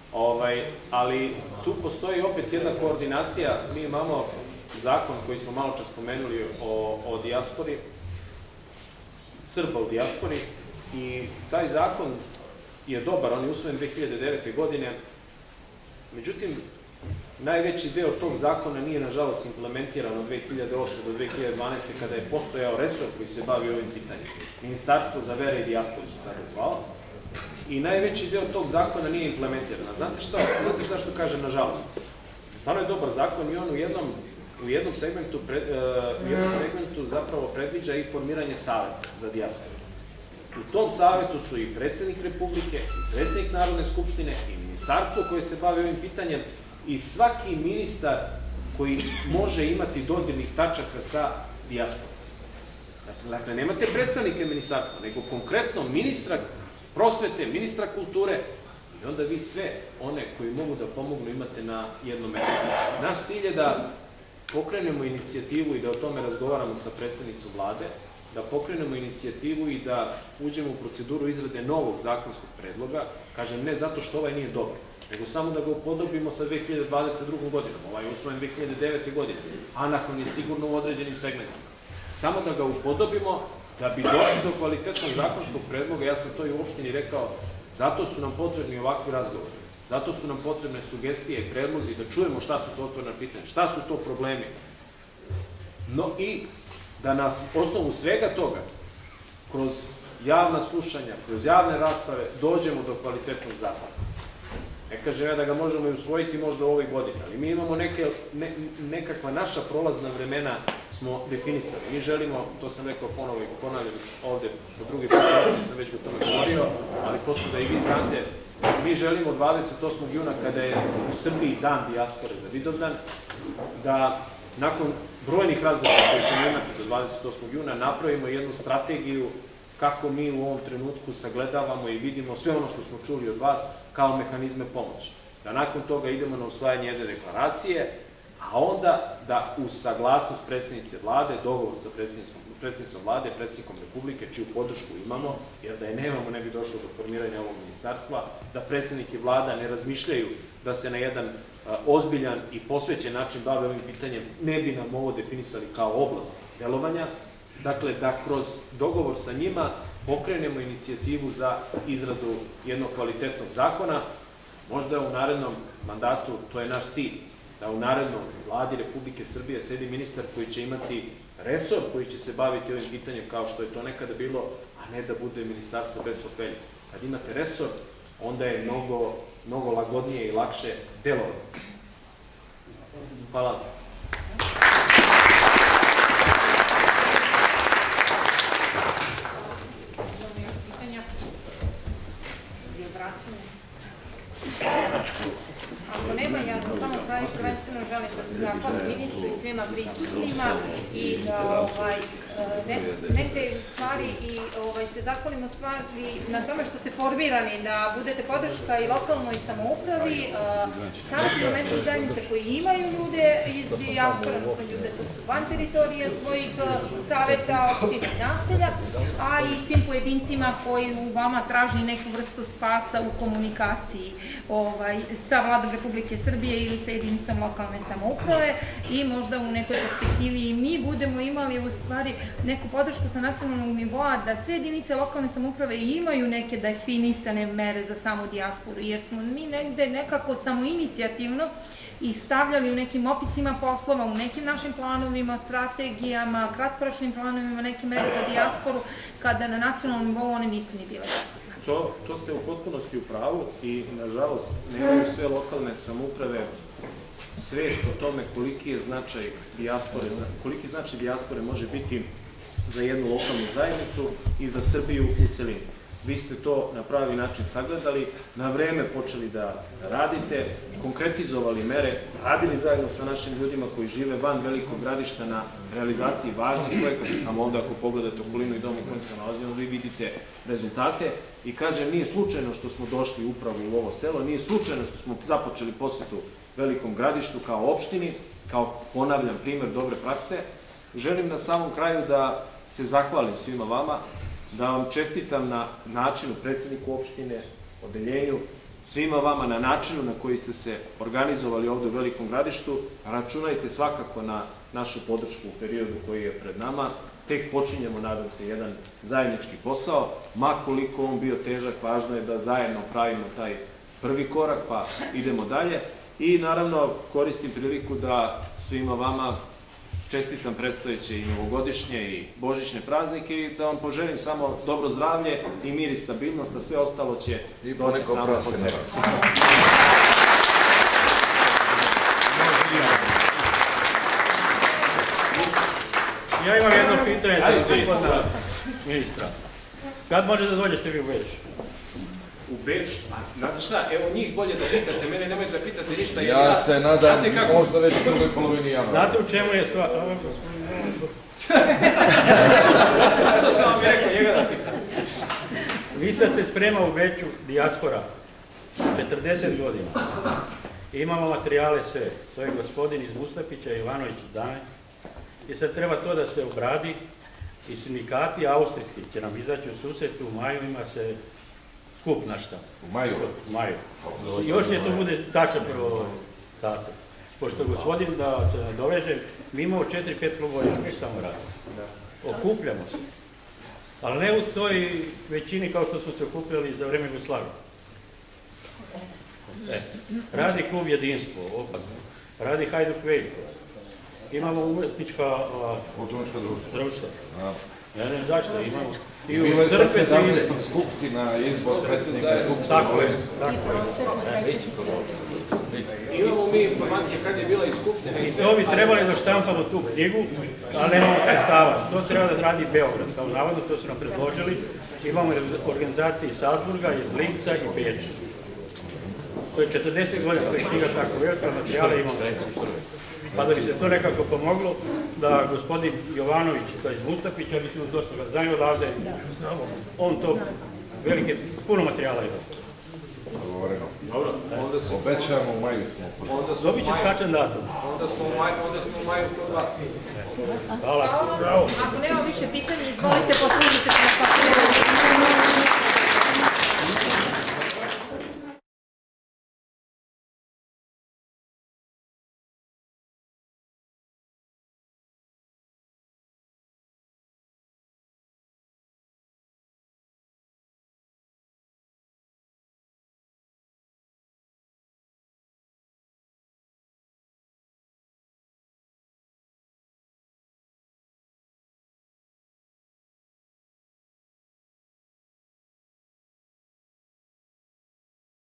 Ali tu postoji opet jedna koordinacija, mi imamo zakon koji smo malo čas spomenuli o dijaspori, Srba u dijaspori, i taj zakon je dobar, on je usvojen 2009. godine, međutim, najveći deo tog zakona nije, nažalost, implementiran od 2008. do 2012. kada je postojao resor koji se bavi ovim pitanjem. Ministarstvo za vere i dijasporu se tako zvao. I najveći deo tog zakona nije implementiran. Znate šta što kažem, nažalost? Stvarno je dobar zakon i on u jednom segmentu zapravo predviđa i formiranje saveta za dijasporu. U tom savetu su i predsjednik Republike, i predsjednik Narodne skupštine, i ministarstvo koje se bavi ovim pitanjem, i svaki ministar koji može imati dodirnih tačaka sa dijasporom. Dakle, nemate predstavnike ministarstva, nego konkretno ministra prosvete, ministra kulture, i onda vi sve one koji mogu da pomognu imate na jednom mestu. Naš cilj je da pokrenemo inicijativu i da o tome razgovaramo sa predsjednicom vlade, da pokrenemo inicijativu i da uđemo u proceduru izrade novog zakonskog predloga, kažem ne zato što ovaj nije dobar, nego samo da ga upodobimo sa 2022. godinom. Ovaj je usvojen 2009. godine, a nakon je sigurno u određenim segmentima. Samo da ga upodobimo, da bi došli do kvalitetnog zakonskog predloga, ja sam to i u opštini rekao, zato su nam potrebni ovakvi razgovori, zato su nam potrebne sugestije i predlozi, da čujemo šta su to otvorena pitanja, šta su to problemi. No i da nas, osnovu svega toga, kroz javna slušanja, kroz javne rasprave, dođemo do kvalitetnog zakona. Ne kažem ja da ga možemo i usvojiti možda u ovoj godini, ali mi imamo nekakva naša prolazna vremena smo definisali. Mi želimo, to sam rekao ponovo i ponavljam ovde po drugi put, sam već o tome govorio, ali prosto da i vi znate, mi želimo 28. juna, kada je u Srbiji dan dijaspore za Vidovdan, da nakon brojnih razgovora koje ćemo imati do 28. juna napravimo jednu strategiju kako mi u ovom trenutku sagledavamo i vidimo sve ono što smo čuli od vas kao mehanizme pomoći. Da nakon toga idemo na usvajanje jedne deklaracije, a onda da uz saglasnost predsjednice vlade, dogovor sa predsjednicom vlade, predsjednikom Republike, čiju podršku imamo, jer da je nemamo ne bi došlo do formiranja ovog ministarstva, da predsjednik i vlada ne razmišljaju da se na jedan ozbiljan i posvećen način bave ovim pitanjem, ne bi nam ovo definisali kao oblast delovanja, dakle da kroz dogovor sa njima pokrenemo inicijativu za izradu jednog kvalitetnog zakona. Možda u narednom mandatu, to je naš cilj, da u narednom vladi Republike Srbije sedi ministar koji će imati resor koji će se baviti ovim pitanjem kao što je to nekada bilo, a ne da bude ministarstvo bez portfelja. Kad imate resor, onda je mnogo lagodnije i lakše delovati. Hvala. Ako nema, ja samo kraju prvenstveno želim da se zahvalim ministru i svima prisutnima i da negde u stvari i se zahvalimo stvari na tome što ste formirani, da budete podrška i lokalnoj samoupravi, samo mesne zajednice koji imaju ljude iz dijaspora, odnosno ljude koji su van teritorije svojih saveta, opština i naselja, a i svim pojedincima koji u vama traži neku vrstu spasa u komunikaciji sa vladom Republike Srbije ili sa jedinicom lokalne samouprave i možda u nekoj perspektivi i mi budemo imali u stvari neku podršku sa nacionalnog nivoa da sve jedinice lokalne samouprave imaju neke definisane mere za samu dijasporu, jer smo mi negde nekako samoinicijativno i stavljali u nekim opisima poslova, u nekim našim planovima, strategijama, kratkoročnim planovima, neke mere za dijasporu, kada na nacionalnom nivou one nisu ni bile zapisane. To ste u potpunosti u pravu i, nažalost, nemaju sve lokalne samouprave svest o tome koliki značaj dijaspore može biti za jednu lokalnu zajednicu i za Srbiju u celini. Vi ste to na pravi način sagledali, na vreme počeli da radite, konkretizovali mere, radili zajedno sa našim ljudima koji žive van velikog gradišta na realizaciji važnih projekata. Samo ovde ako pogledate okolinu i dom u kojem se nalazimo, vi vidite rezultate i kažem, nije slučajno što smo došli upravo u ovo selo, nije slučajno što smo započeli posetu velikom gradištu kao opštini, kao, ponavljam, primer dobre prakse. Želim na samom kraju da se zahvalim svima vama, da vam čestitam na načinu predsjedniku opštine, odeljenju, svima vama na načinu na koji ste se organizovali ovde u Velikom gradištu. Računajte svakako na našu podršku u periodu koji je pred nama. Tek počinjemo, nadam se, jedan zajednički posao. Ma koliko on bio težak, važno je da zajedno pravimo taj prvi korak, pa idemo dalje. I naravno koristim priliku da svima vama čestitam predstojeće i novogodišnje i božićne praznike i da vam poželim samo dobro zdravlje i mir i stabilnost, a sve ostalo će doći samo po sebi. Ja imam jedno pitanje za gospodina ministra. Kad može da dođete vi u Beč? U Beč? Znate šta, evo njih bolje da pitate, mene nemojte da pitate ništa. Ja se nadam, možda već u drugoj polovini januara. Znate u čemu je stvar? To sam vam i rekao, njega da pitam. Vi sad se sprema u Beču dijaspora, 40 godina. Imamo materijale sve. To je gospodin iz Mustapića, Jovanović iz Dane. I sad treba to da se obradi i sindikati austrijski će nam izaći u susretu, u maju ima se skup na šta. U maju? U maju. Još je to bude tačan prvo datum. Pošto gospodin, da se nadovežem, mi imamo 4-5 klubova još mi tamo radimo. Okupljamo se. Ali ne u toj većini kao što smo se okupljali za vreme Jugoslavije. Radi klub Jedinstvo, opasno. Radi Hajduk Veljko. Imamo umetnička društva. Ja ne znam zašto imamo. Bilo je sad 17. skupština, izbor predsjednika skupština. Tako je. Imamo mi informacije kad je bila i skupština i sve. I to bi trebali da štampamo tu knjigu, ali nemamo sredstava. To treba da radi Beograd. Kao navodno, to su nam predložili. Imamo organizacije iz Salzburga, iz Linca i Beča. To je 40 godina, to je knjiga tako velika, materijale imamo. Pa da bi se to nekako pomoglo, da gospodin Jovanović, to je iz Mustapića, mislim da dosta ga znaju odavde, on to velike, puno materijala ima. dogovoreno. Dobro, onda se... Obećamo, u maju smo. Dobit ću kačan datum. Onda smo u maju kod vas. Hvala. Ako nema više pitanja, izvolite, poslužite se na